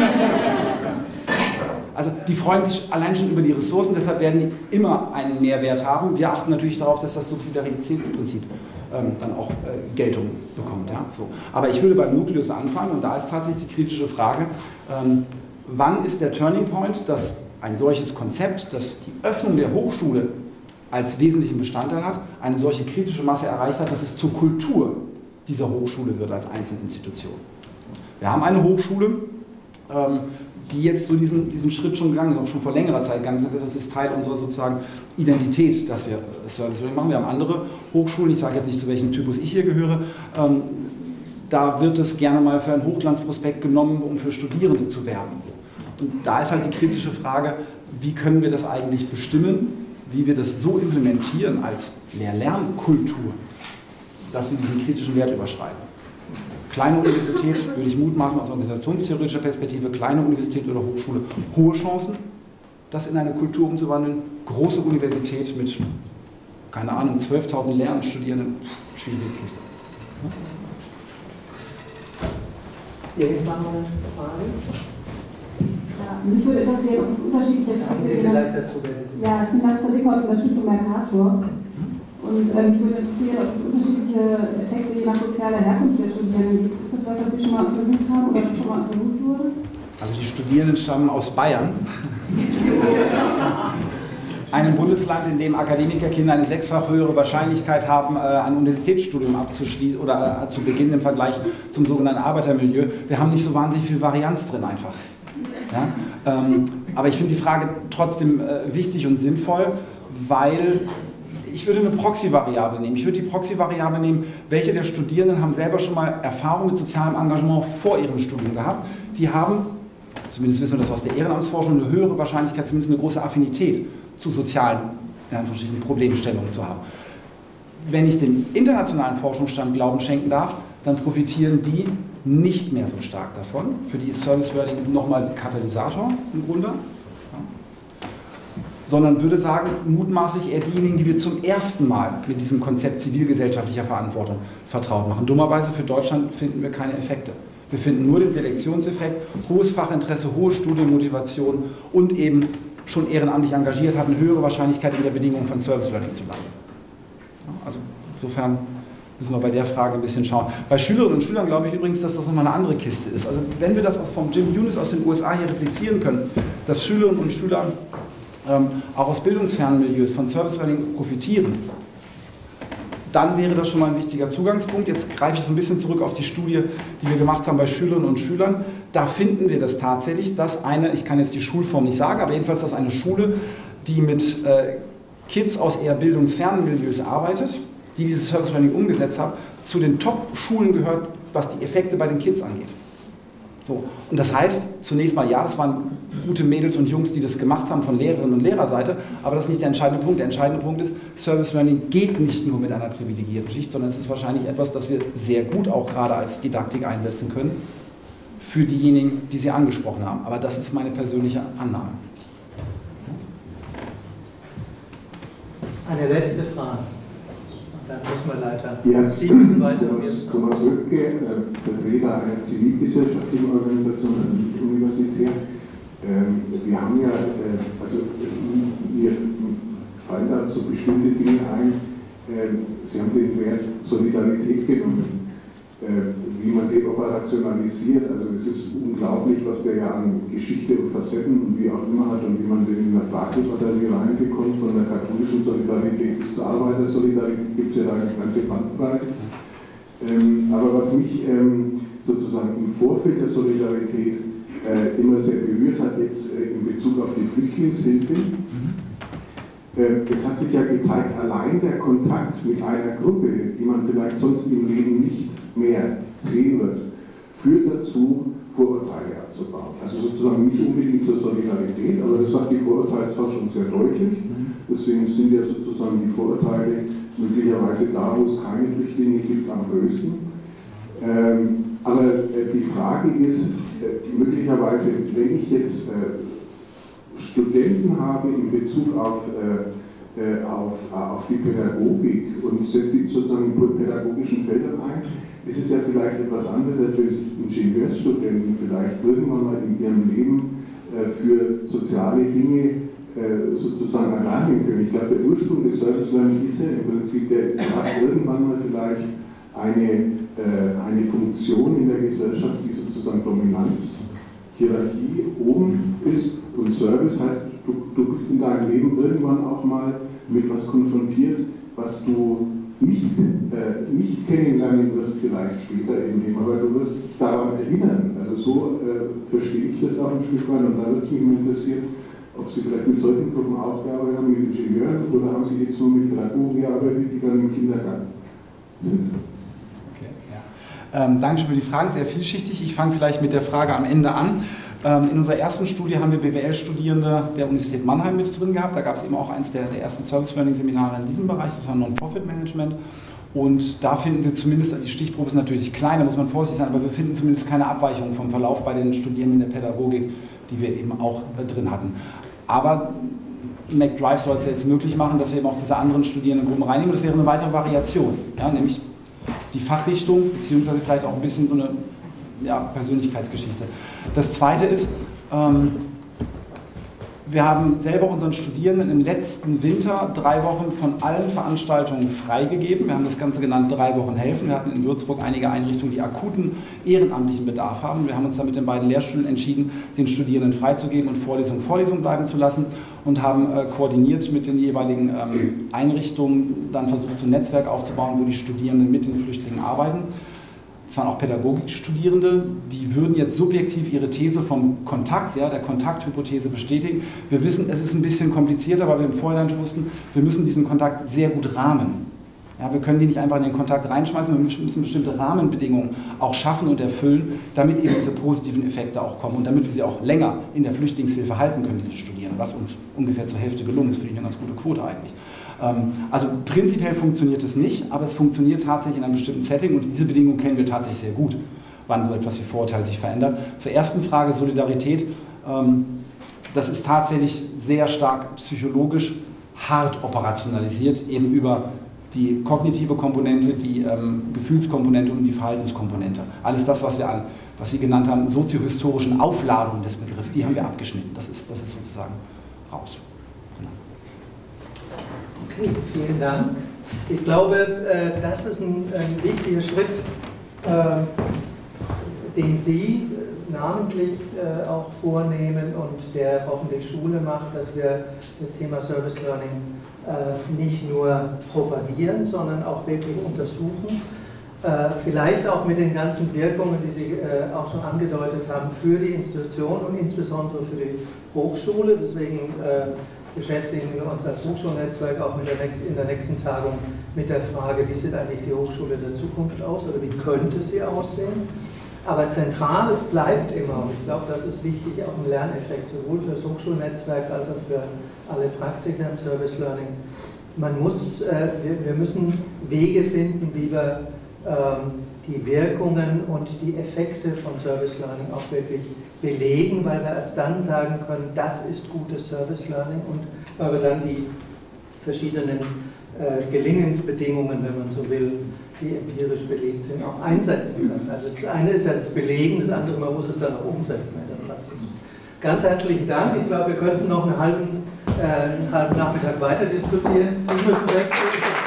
Also die freuen sich allein schon über die Ressourcen, deshalb werden die immer einen Mehrwert haben. Wir achten natürlich darauf, dass das Subsidiaritätsprinzip ähm, dann auch äh, Geltung bekommt. Ja? So. Aber ich würde beim Nukleus anfangen und da ist tatsächlich die kritische Frage, ähm, wann ist der Turning Point, dass ein solches Konzept, das die Öffnung der Hochschule als wesentlichen Bestandteil hat, eine solche kritische Masse erreicht hat, dass es zur Kultur dieser Hochschule wird als Einzelinstitution. Wir haben eine Hochschule, ähm, die jetzt so diesen, diesen Schritt schon gegangen ist, auch schon vor längerer Zeit gegangen sind. Das ist Teil unserer sozusagen Identität, dass wir Service Learning machen. Wir haben andere Hochschulen, ich sage jetzt nicht, zu welchem Typus ich hier gehöre, ähm, da wird es gerne mal für einen Hochglanzprospekt genommen, um für Studierende zu werben. Und da ist halt die kritische Frage, wie können wir das eigentlich bestimmen, wie wir das so implementieren als Lehr-Lernkultur, dass wir diesen kritischen Wert überschreiten. Kleine Universität, würde ich mutmaßen aus organisationstheoretischer Perspektive, kleine Universität oder Hochschule, hohe Chancen, das in eine Kultur umzuwandeln. Große Universität mit, keine Ahnung, zwölftausend Lehramtsstudierenden, schwierige Kiste. Irgendwann mal eine Frage? Ja, mich würde interessieren, ob es unterschiedliche Effekte Sie vielleicht dazu, wer Sie sind. Ja, ich bin Laxa Dickert und der Stiftung Mercator. Und äh, mich würde interessieren, ob es unterschiedliche Effekte je nach sozialer Herkunft der Studierenden gibt. Ist das was, was Sie schon mal untersucht haben oder was schon mal untersucht wurde? Also die Studierenden stammen aus Bayern, einem Bundesland, in dem Akademikerkinder eine sechsfach höhere Wahrscheinlichkeit haben, ein Universitätsstudium abzuschließen oder zu beginnen im Vergleich zum sogenannten Arbeitermilieu. Wir haben nicht so wahnsinnig viel Varianz drin einfach. Ja? Ähm, aber ich finde die Frage trotzdem äh, wichtig und sinnvoll, weil ich würde eine Proxy-Variable nehmen. Ich würde die Proxy-Variable nehmen, welche der Studierenden haben selber schon mal Erfahrung mit sozialem Engagement vor ihrem Studium gehabt. Die haben, zumindest wissen wir das aus der Ehrenamtsforschung, eine höhere Wahrscheinlichkeit, zumindest eine große Affinität zu sozialen, in Anführungsstrichen, Problemstellungen zu haben. Wenn ich dem internationalen Forschungsstand Glauben schenken darf, dann profitieren die nicht mehr so stark davon. Für die ist Service Learning nochmal ein Katalysator im Grunde. Sondern würde sagen, mutmaßlich eher diejenigen, die wir zum ersten Mal mit diesem Konzept zivilgesellschaftlicher Verantwortung vertraut machen. Dummerweise für Deutschland finden wir keine Effekte. Wir finden nur den Selektionseffekt, hohes Fachinteresse, hohe Studienmotivation und eben schon ehrenamtlich engagiert, hat eine höhere Wahrscheinlichkeit in der Bedingung von Service Learning zu landen. Also insofern müssen wir bei der Frage ein bisschen schauen. Bei Schülerinnen und Schülern glaube ich übrigens, dass das nochmal eine andere Kiste ist. Also wenn wir das vom Jim Yunis aus den U S A hier replizieren können, dass Schülerinnen und Schüler ähm, auch aus bildungsfernen Milieus von Service Learning profitieren, dann wäre das schon mal ein wichtiger Zugangspunkt. Jetzt greife ich so ein bisschen zurück auf die Studie, die wir gemacht haben bei Schülerinnen und Schülern. Da finden wir das tatsächlich, dass eine, ich kann jetzt die Schulform nicht sagen, aber jedenfalls, dass eine Schule, die mit äh, Kids aus eher bildungsfernen Milieus arbeitet, die dieses Service Learning umgesetzt haben, zu den Top-Schulen gehört, was die Effekte bei den Kids angeht. So. Und das heißt, zunächst mal, ja, das waren gute Mädels und Jungs, die das gemacht haben von Lehrerinnen und Lehrerseite, aber das ist nicht der entscheidende Punkt. Der entscheidende Punkt ist, Service Learning geht nicht nur mit einer privilegierten Schicht, sondern es ist wahrscheinlich etwas, das wir sehr gut auch gerade als Didaktik einsetzen können für diejenigen, die Sie angesprochen haben. Aber das ist meine persönliche Annahme. Eine letzte Frage. Dann muss man leider ja, Sie müssen weiter. Thomas, Thomas Röpke, äh, Vertreter einer zivilgesellschaftlichen Organisation, also nicht universitär. Ähm, wir haben ja, äh, also mir fallen da so bestimmte Dinge ein. Äh, Sie haben den Wert Solidarität genommen. Äh, wie man den operationalisiert, also es ist unglaublich, was der ja an Geschichte und Facetten und wie auch immer hat und wie man den in der Fraglich-Batterie reinbekommt, von der katholischen Solidarität bis zur Arbeitersolidarität gibt es ja da eine ganze Bandbreite. Ähm, aber was mich ähm, sozusagen im Vorfeld der Solidarität äh, immer sehr berührt hat, jetzt äh, in Bezug auf die Flüchtlingshilfe, äh, es hat sich ja gezeigt, allein der Kontakt mit einer Gruppe, die man vielleicht sonst im Leben nicht mehr sehen wird, führt dazu, Vorurteile abzubauen. Also sozusagen nicht unbedingt zur Solidarität, aber das sagt die Vorurteilsforschung sehr deutlich. Deswegen sind ja sozusagen die Vorurteile möglicherweise da, wo es keine Flüchtlinge gibt, am größten. Ähm, aber äh, die Frage ist, äh, möglicherweise, wenn ich jetzt äh, Studenten habe in Bezug auf äh, Auf, auf die Pädagogik und setze sie sozusagen in pädagogischen Feldern ein, ist es ja vielleicht etwas anderes, als wenn sich Ingenieursstudenten vielleicht irgendwann mal in ihrem Leben äh, für soziale Dinge äh, sozusagen erlernen können. Ich glaube, der Ursprung des Service Learning ist ja im Prinzip, der hast irgendwann mal vielleicht eine, äh, eine Funktion in der Gesellschaft, die sozusagen Dominanz, Hierarchie oben ist, und Service heißt, du, du bist in deinem Leben irgendwann auch mal mit was konfrontiert, was du nicht, äh, nicht kennenlernen wirst, vielleicht später im Leben, aber du wirst dich daran erinnern. Also so äh, verstehe ich das auch ein Stück weit, und da würde es mich mal interessieren, ob Sie vielleicht mit solchen Gruppen auch gearbeitet haben, mit Ingenieuren, oder haben Sie jetzt nur mit Pädagogen gearbeitet, die dann im Kindergarten sind? Okay, ja. ähm, danke für die Fragen, sehr vielschichtig. Ich fange vielleicht mit der Frage am Ende an. In unserer ersten Studie haben wir B W L-Studierende der Universität Mannheim mit drin gehabt. Da gab es eben auch eines der, der ersten Service-Learning-Seminare in diesem Bereich, das war Non-Profit-Management. Und da finden wir zumindest, die Stichprobe ist natürlich klein, da muss man vorsichtig sein, aber wir finden zumindest keine Abweichungen vom Verlauf bei den Studierenden der Pädagogik, die wir eben auch drin hatten. Aber McDrive soll es ja jetzt möglich machen, dass wir eben auch diese anderen Studierendengruppen reinnehmen. Das wäre eine weitere Variation, ja, nämlich die Fachrichtung, beziehungsweise vielleicht auch ein bisschen so eine ja, Persönlichkeitsgeschichte. Das Zweite ist, ähm, wir haben selber unseren Studierenden im letzten Winter drei Wochen von allen Veranstaltungen freigegeben. Wir haben das Ganze genannt, drei Wochen helfen. Wir hatten in Würzburg einige Einrichtungen, die akuten ehrenamtlichen Bedarf haben. Wir haben uns dann mit den beiden Lehrstühlen entschieden, den Studierenden freizugeben und Vorlesungen Vorlesungen bleiben zu lassen, und haben äh, koordiniert mit den jeweiligen ähm, Einrichtungen dann versucht, so ein Netzwerk aufzubauen, wo die Studierenden mit den Flüchtlingen arbeiten. Es waren auch Pädagogikstudierende, die würden jetzt subjektiv ihre These vom Kontakt, ja, der Kontakthypothese bestätigen. Wir wissen, es ist ein bisschen komplizierter, weil wir im Vorhinein wussten, wir müssen diesen Kontakt sehr gut rahmen. Ja, wir können die nicht einfach in den Kontakt reinschmeißen, wir müssen bestimmte Rahmenbedingungen auch schaffen und erfüllen, damit eben diese positiven Effekte auch kommen und damit wir sie auch länger in der Flüchtlingshilfe halten können, diese Studierenden, was uns ungefähr zur Hälfte gelungen ist, finde ich eine ganz gute Quote eigentlich. Also prinzipiell funktioniert es nicht, aber es funktioniert tatsächlich in einem bestimmten Setting, und diese Bedingungen kennen wir tatsächlich sehr gut, wann so etwas wie Vorurteil sich verändert. Zur ersten Frage, Solidarität, das ist tatsächlich sehr stark psychologisch hart operationalisiert, eben über die kognitive Komponente, die ähm, Gefühlskomponente und die Verhaltenskomponente. Alles das, was wir an, was Sie genannt haben, soziohistorischen Aufladungen des Begriffs, die haben wir abgeschnitten. Das ist, das ist sozusagen raus. Genau. Okay, vielen Dank. Ich glaube, äh, das ist ein, ein wichtiger Schritt, äh, den Sie namentlich äh, auch vornehmen und der hoffentlich Schule macht, dass wir das Thema Service Learning äh, nicht nur propagieren, sondern auch wirklich untersuchen. Äh, vielleicht auch mit den ganzen Wirkungen, die Sie äh, auch schon angedeutet haben, für die Institution und insbesondere für die Hochschule. Deswegen äh, beschäftigen wir uns als Hochschulnetzwerk auch mit der nächsten, in der nächsten Tagung mit der Frage, wie sieht eigentlich die Hochschule der Zukunft aus oder wie könnte sie aussehen. Aber zentral bleibt immer, und ich glaube, das ist wichtig, auch ein Lerneffekt, sowohl für das Hochschulnetzwerk als auch für alle Praktiker im Service Learning. Man muss, äh, wir, wir müssen Wege finden, wie wir ähm, die Wirkungen und die Effekte von Service Learning auch wirklich belegen, weil wir erst dann sagen können, das ist gutes Service Learning und weil wir dann die verschiedenen äh, Gelingensbedingungen, wenn man so will, die empirisch belegt sind, auch einsetzen können. Also das eine ist ja das Belegen, das andere, man muss es dann auch umsetzen in der Praxis. Ganz herzlichen Dank. Ich glaube, wir könnten noch einen halben, äh, einen halben Nachmittag weiter diskutieren. Sie müssen weg.